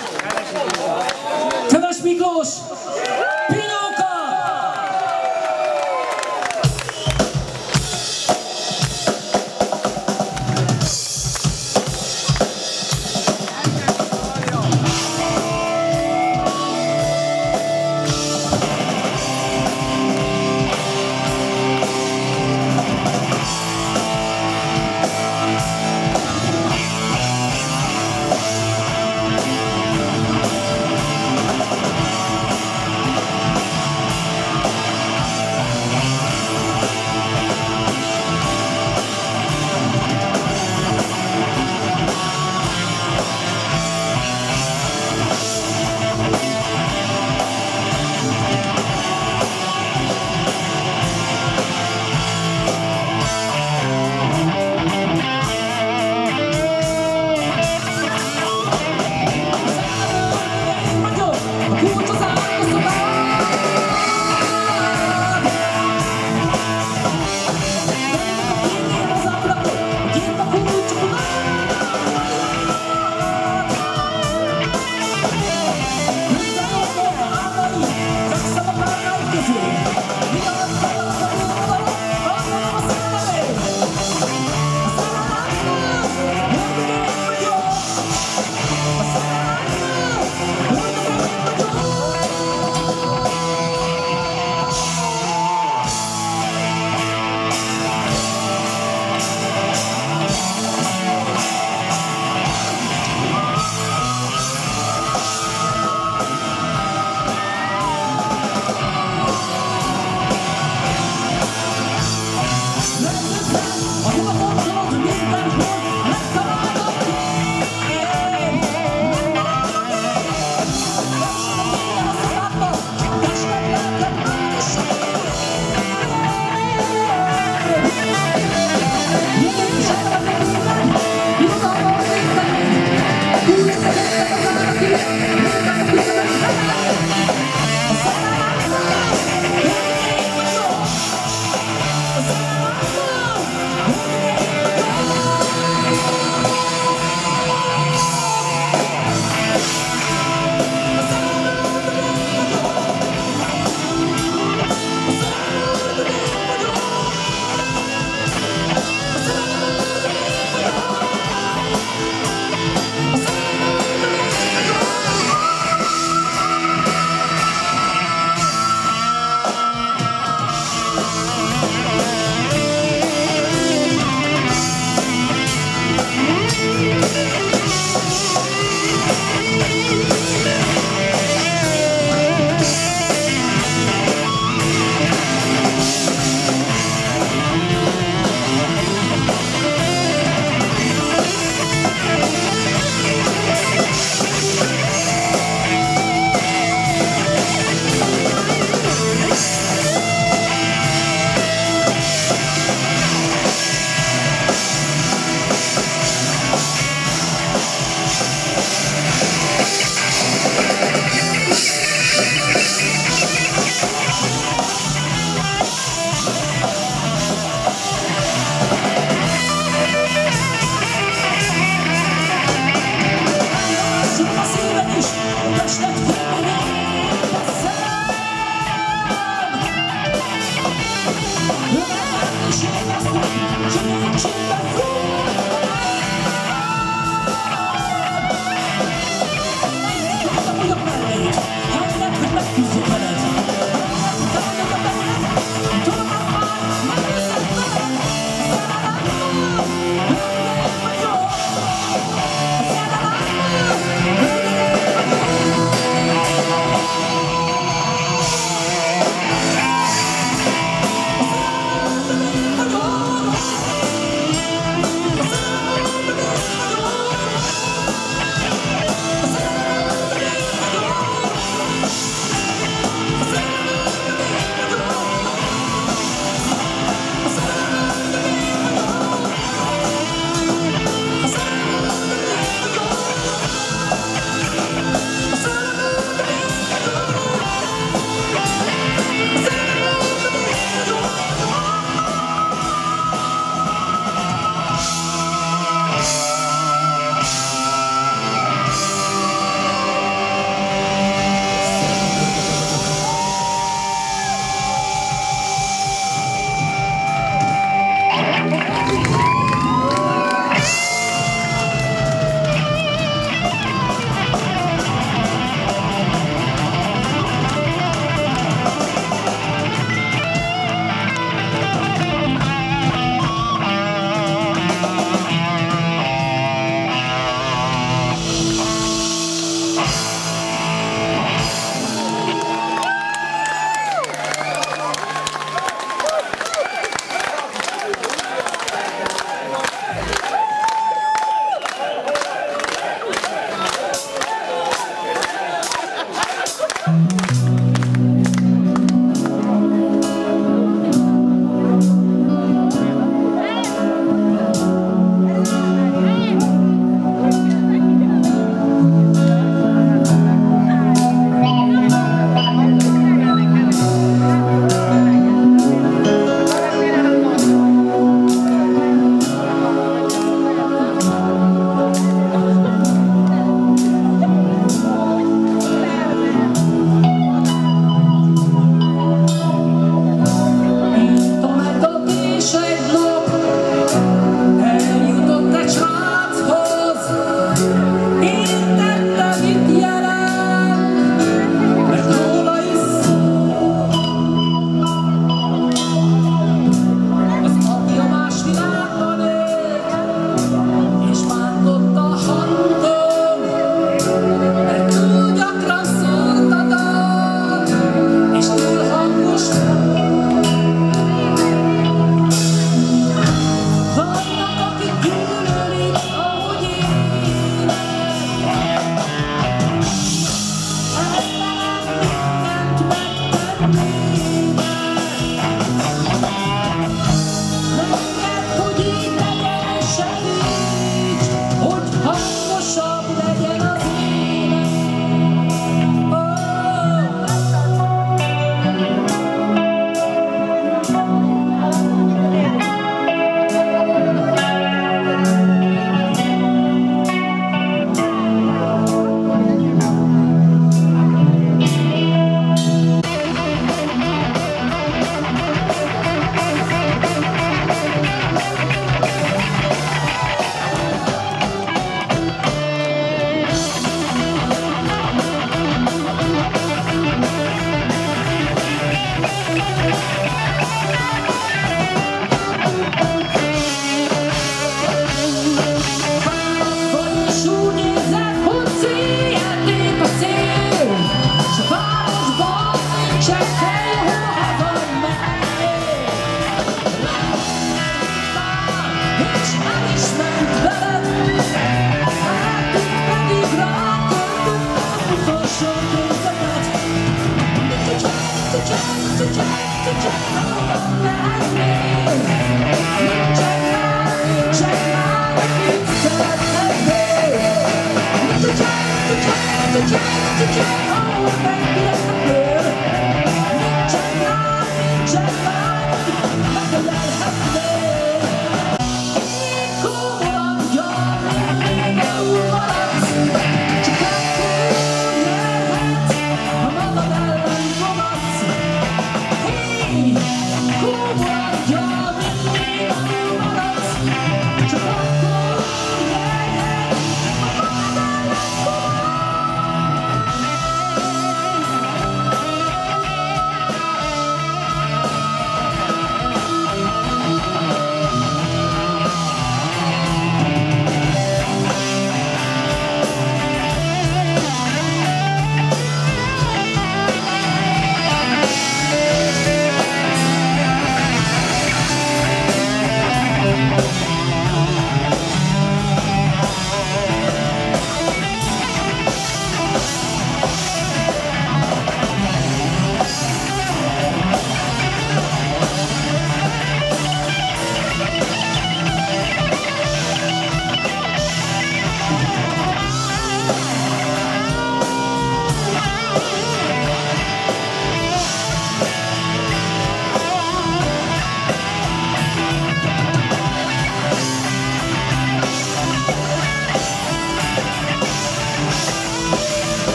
D: Köves Miklós, Pinóka!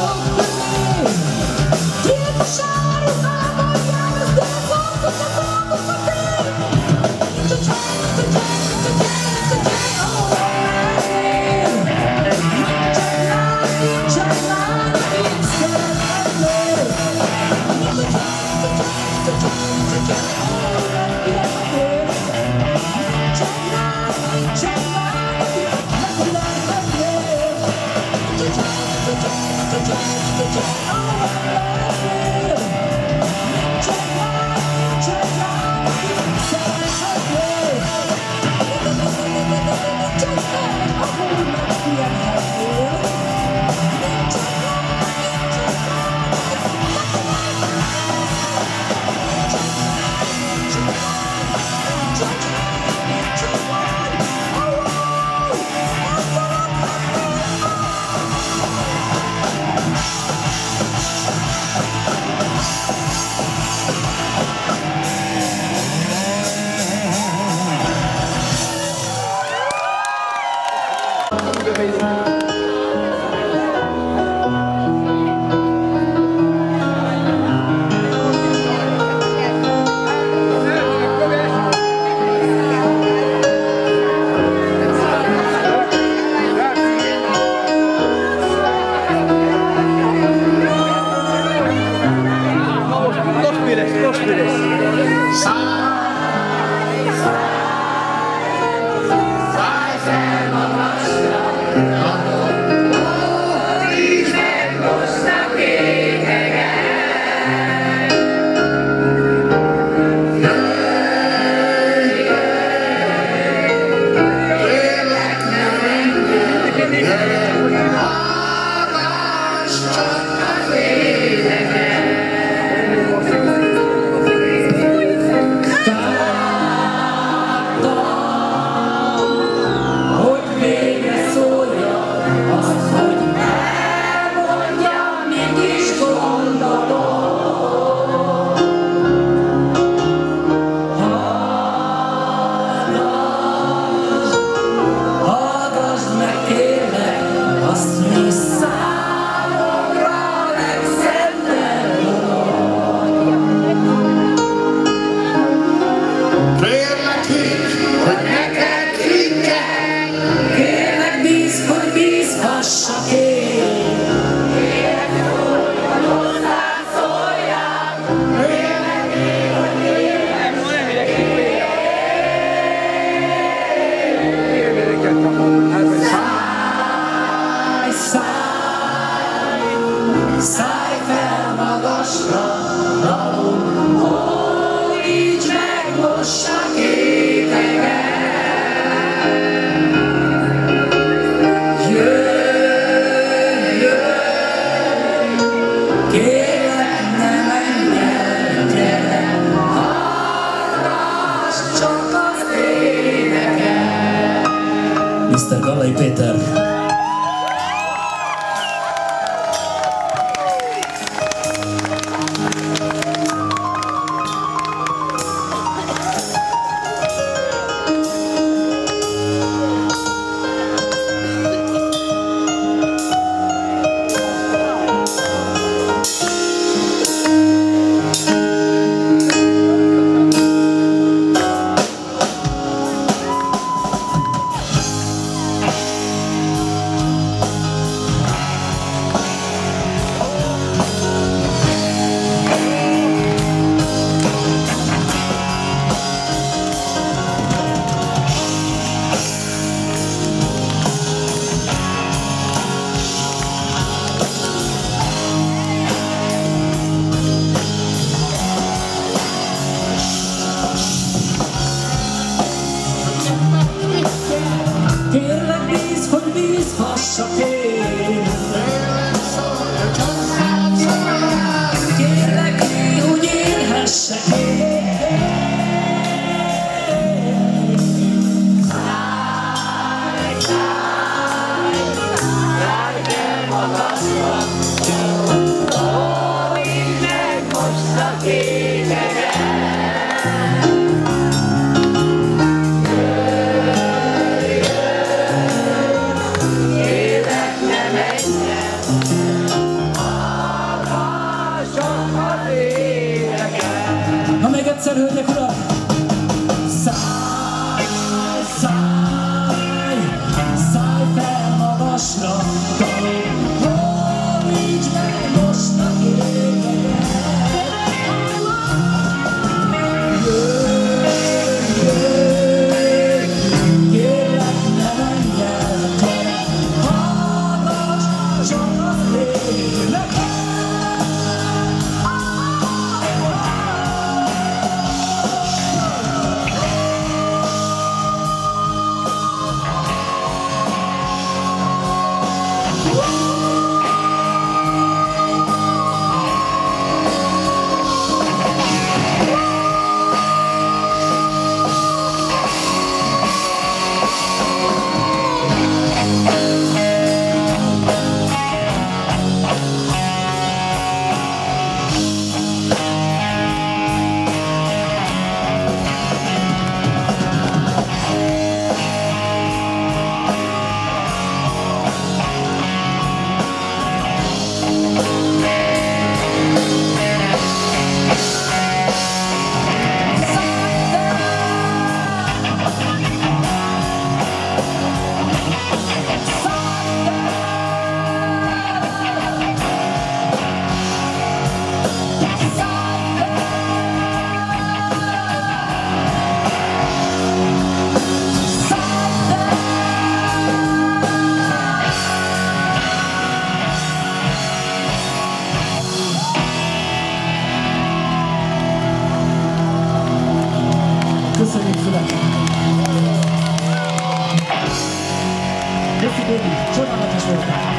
D: Mr. Gallai Péter.
E: Kérlek bízz, hogy bízhassak én. Kérlek ülj, hogy élhessek én. Szállj magasra, így meg most a képeket. Segíts meg most a képeket. Kérlek, ne menj el, gyere, hallgass csak az éneket. Köszönjük születet! Köszi Bébi, csodálatos voltál!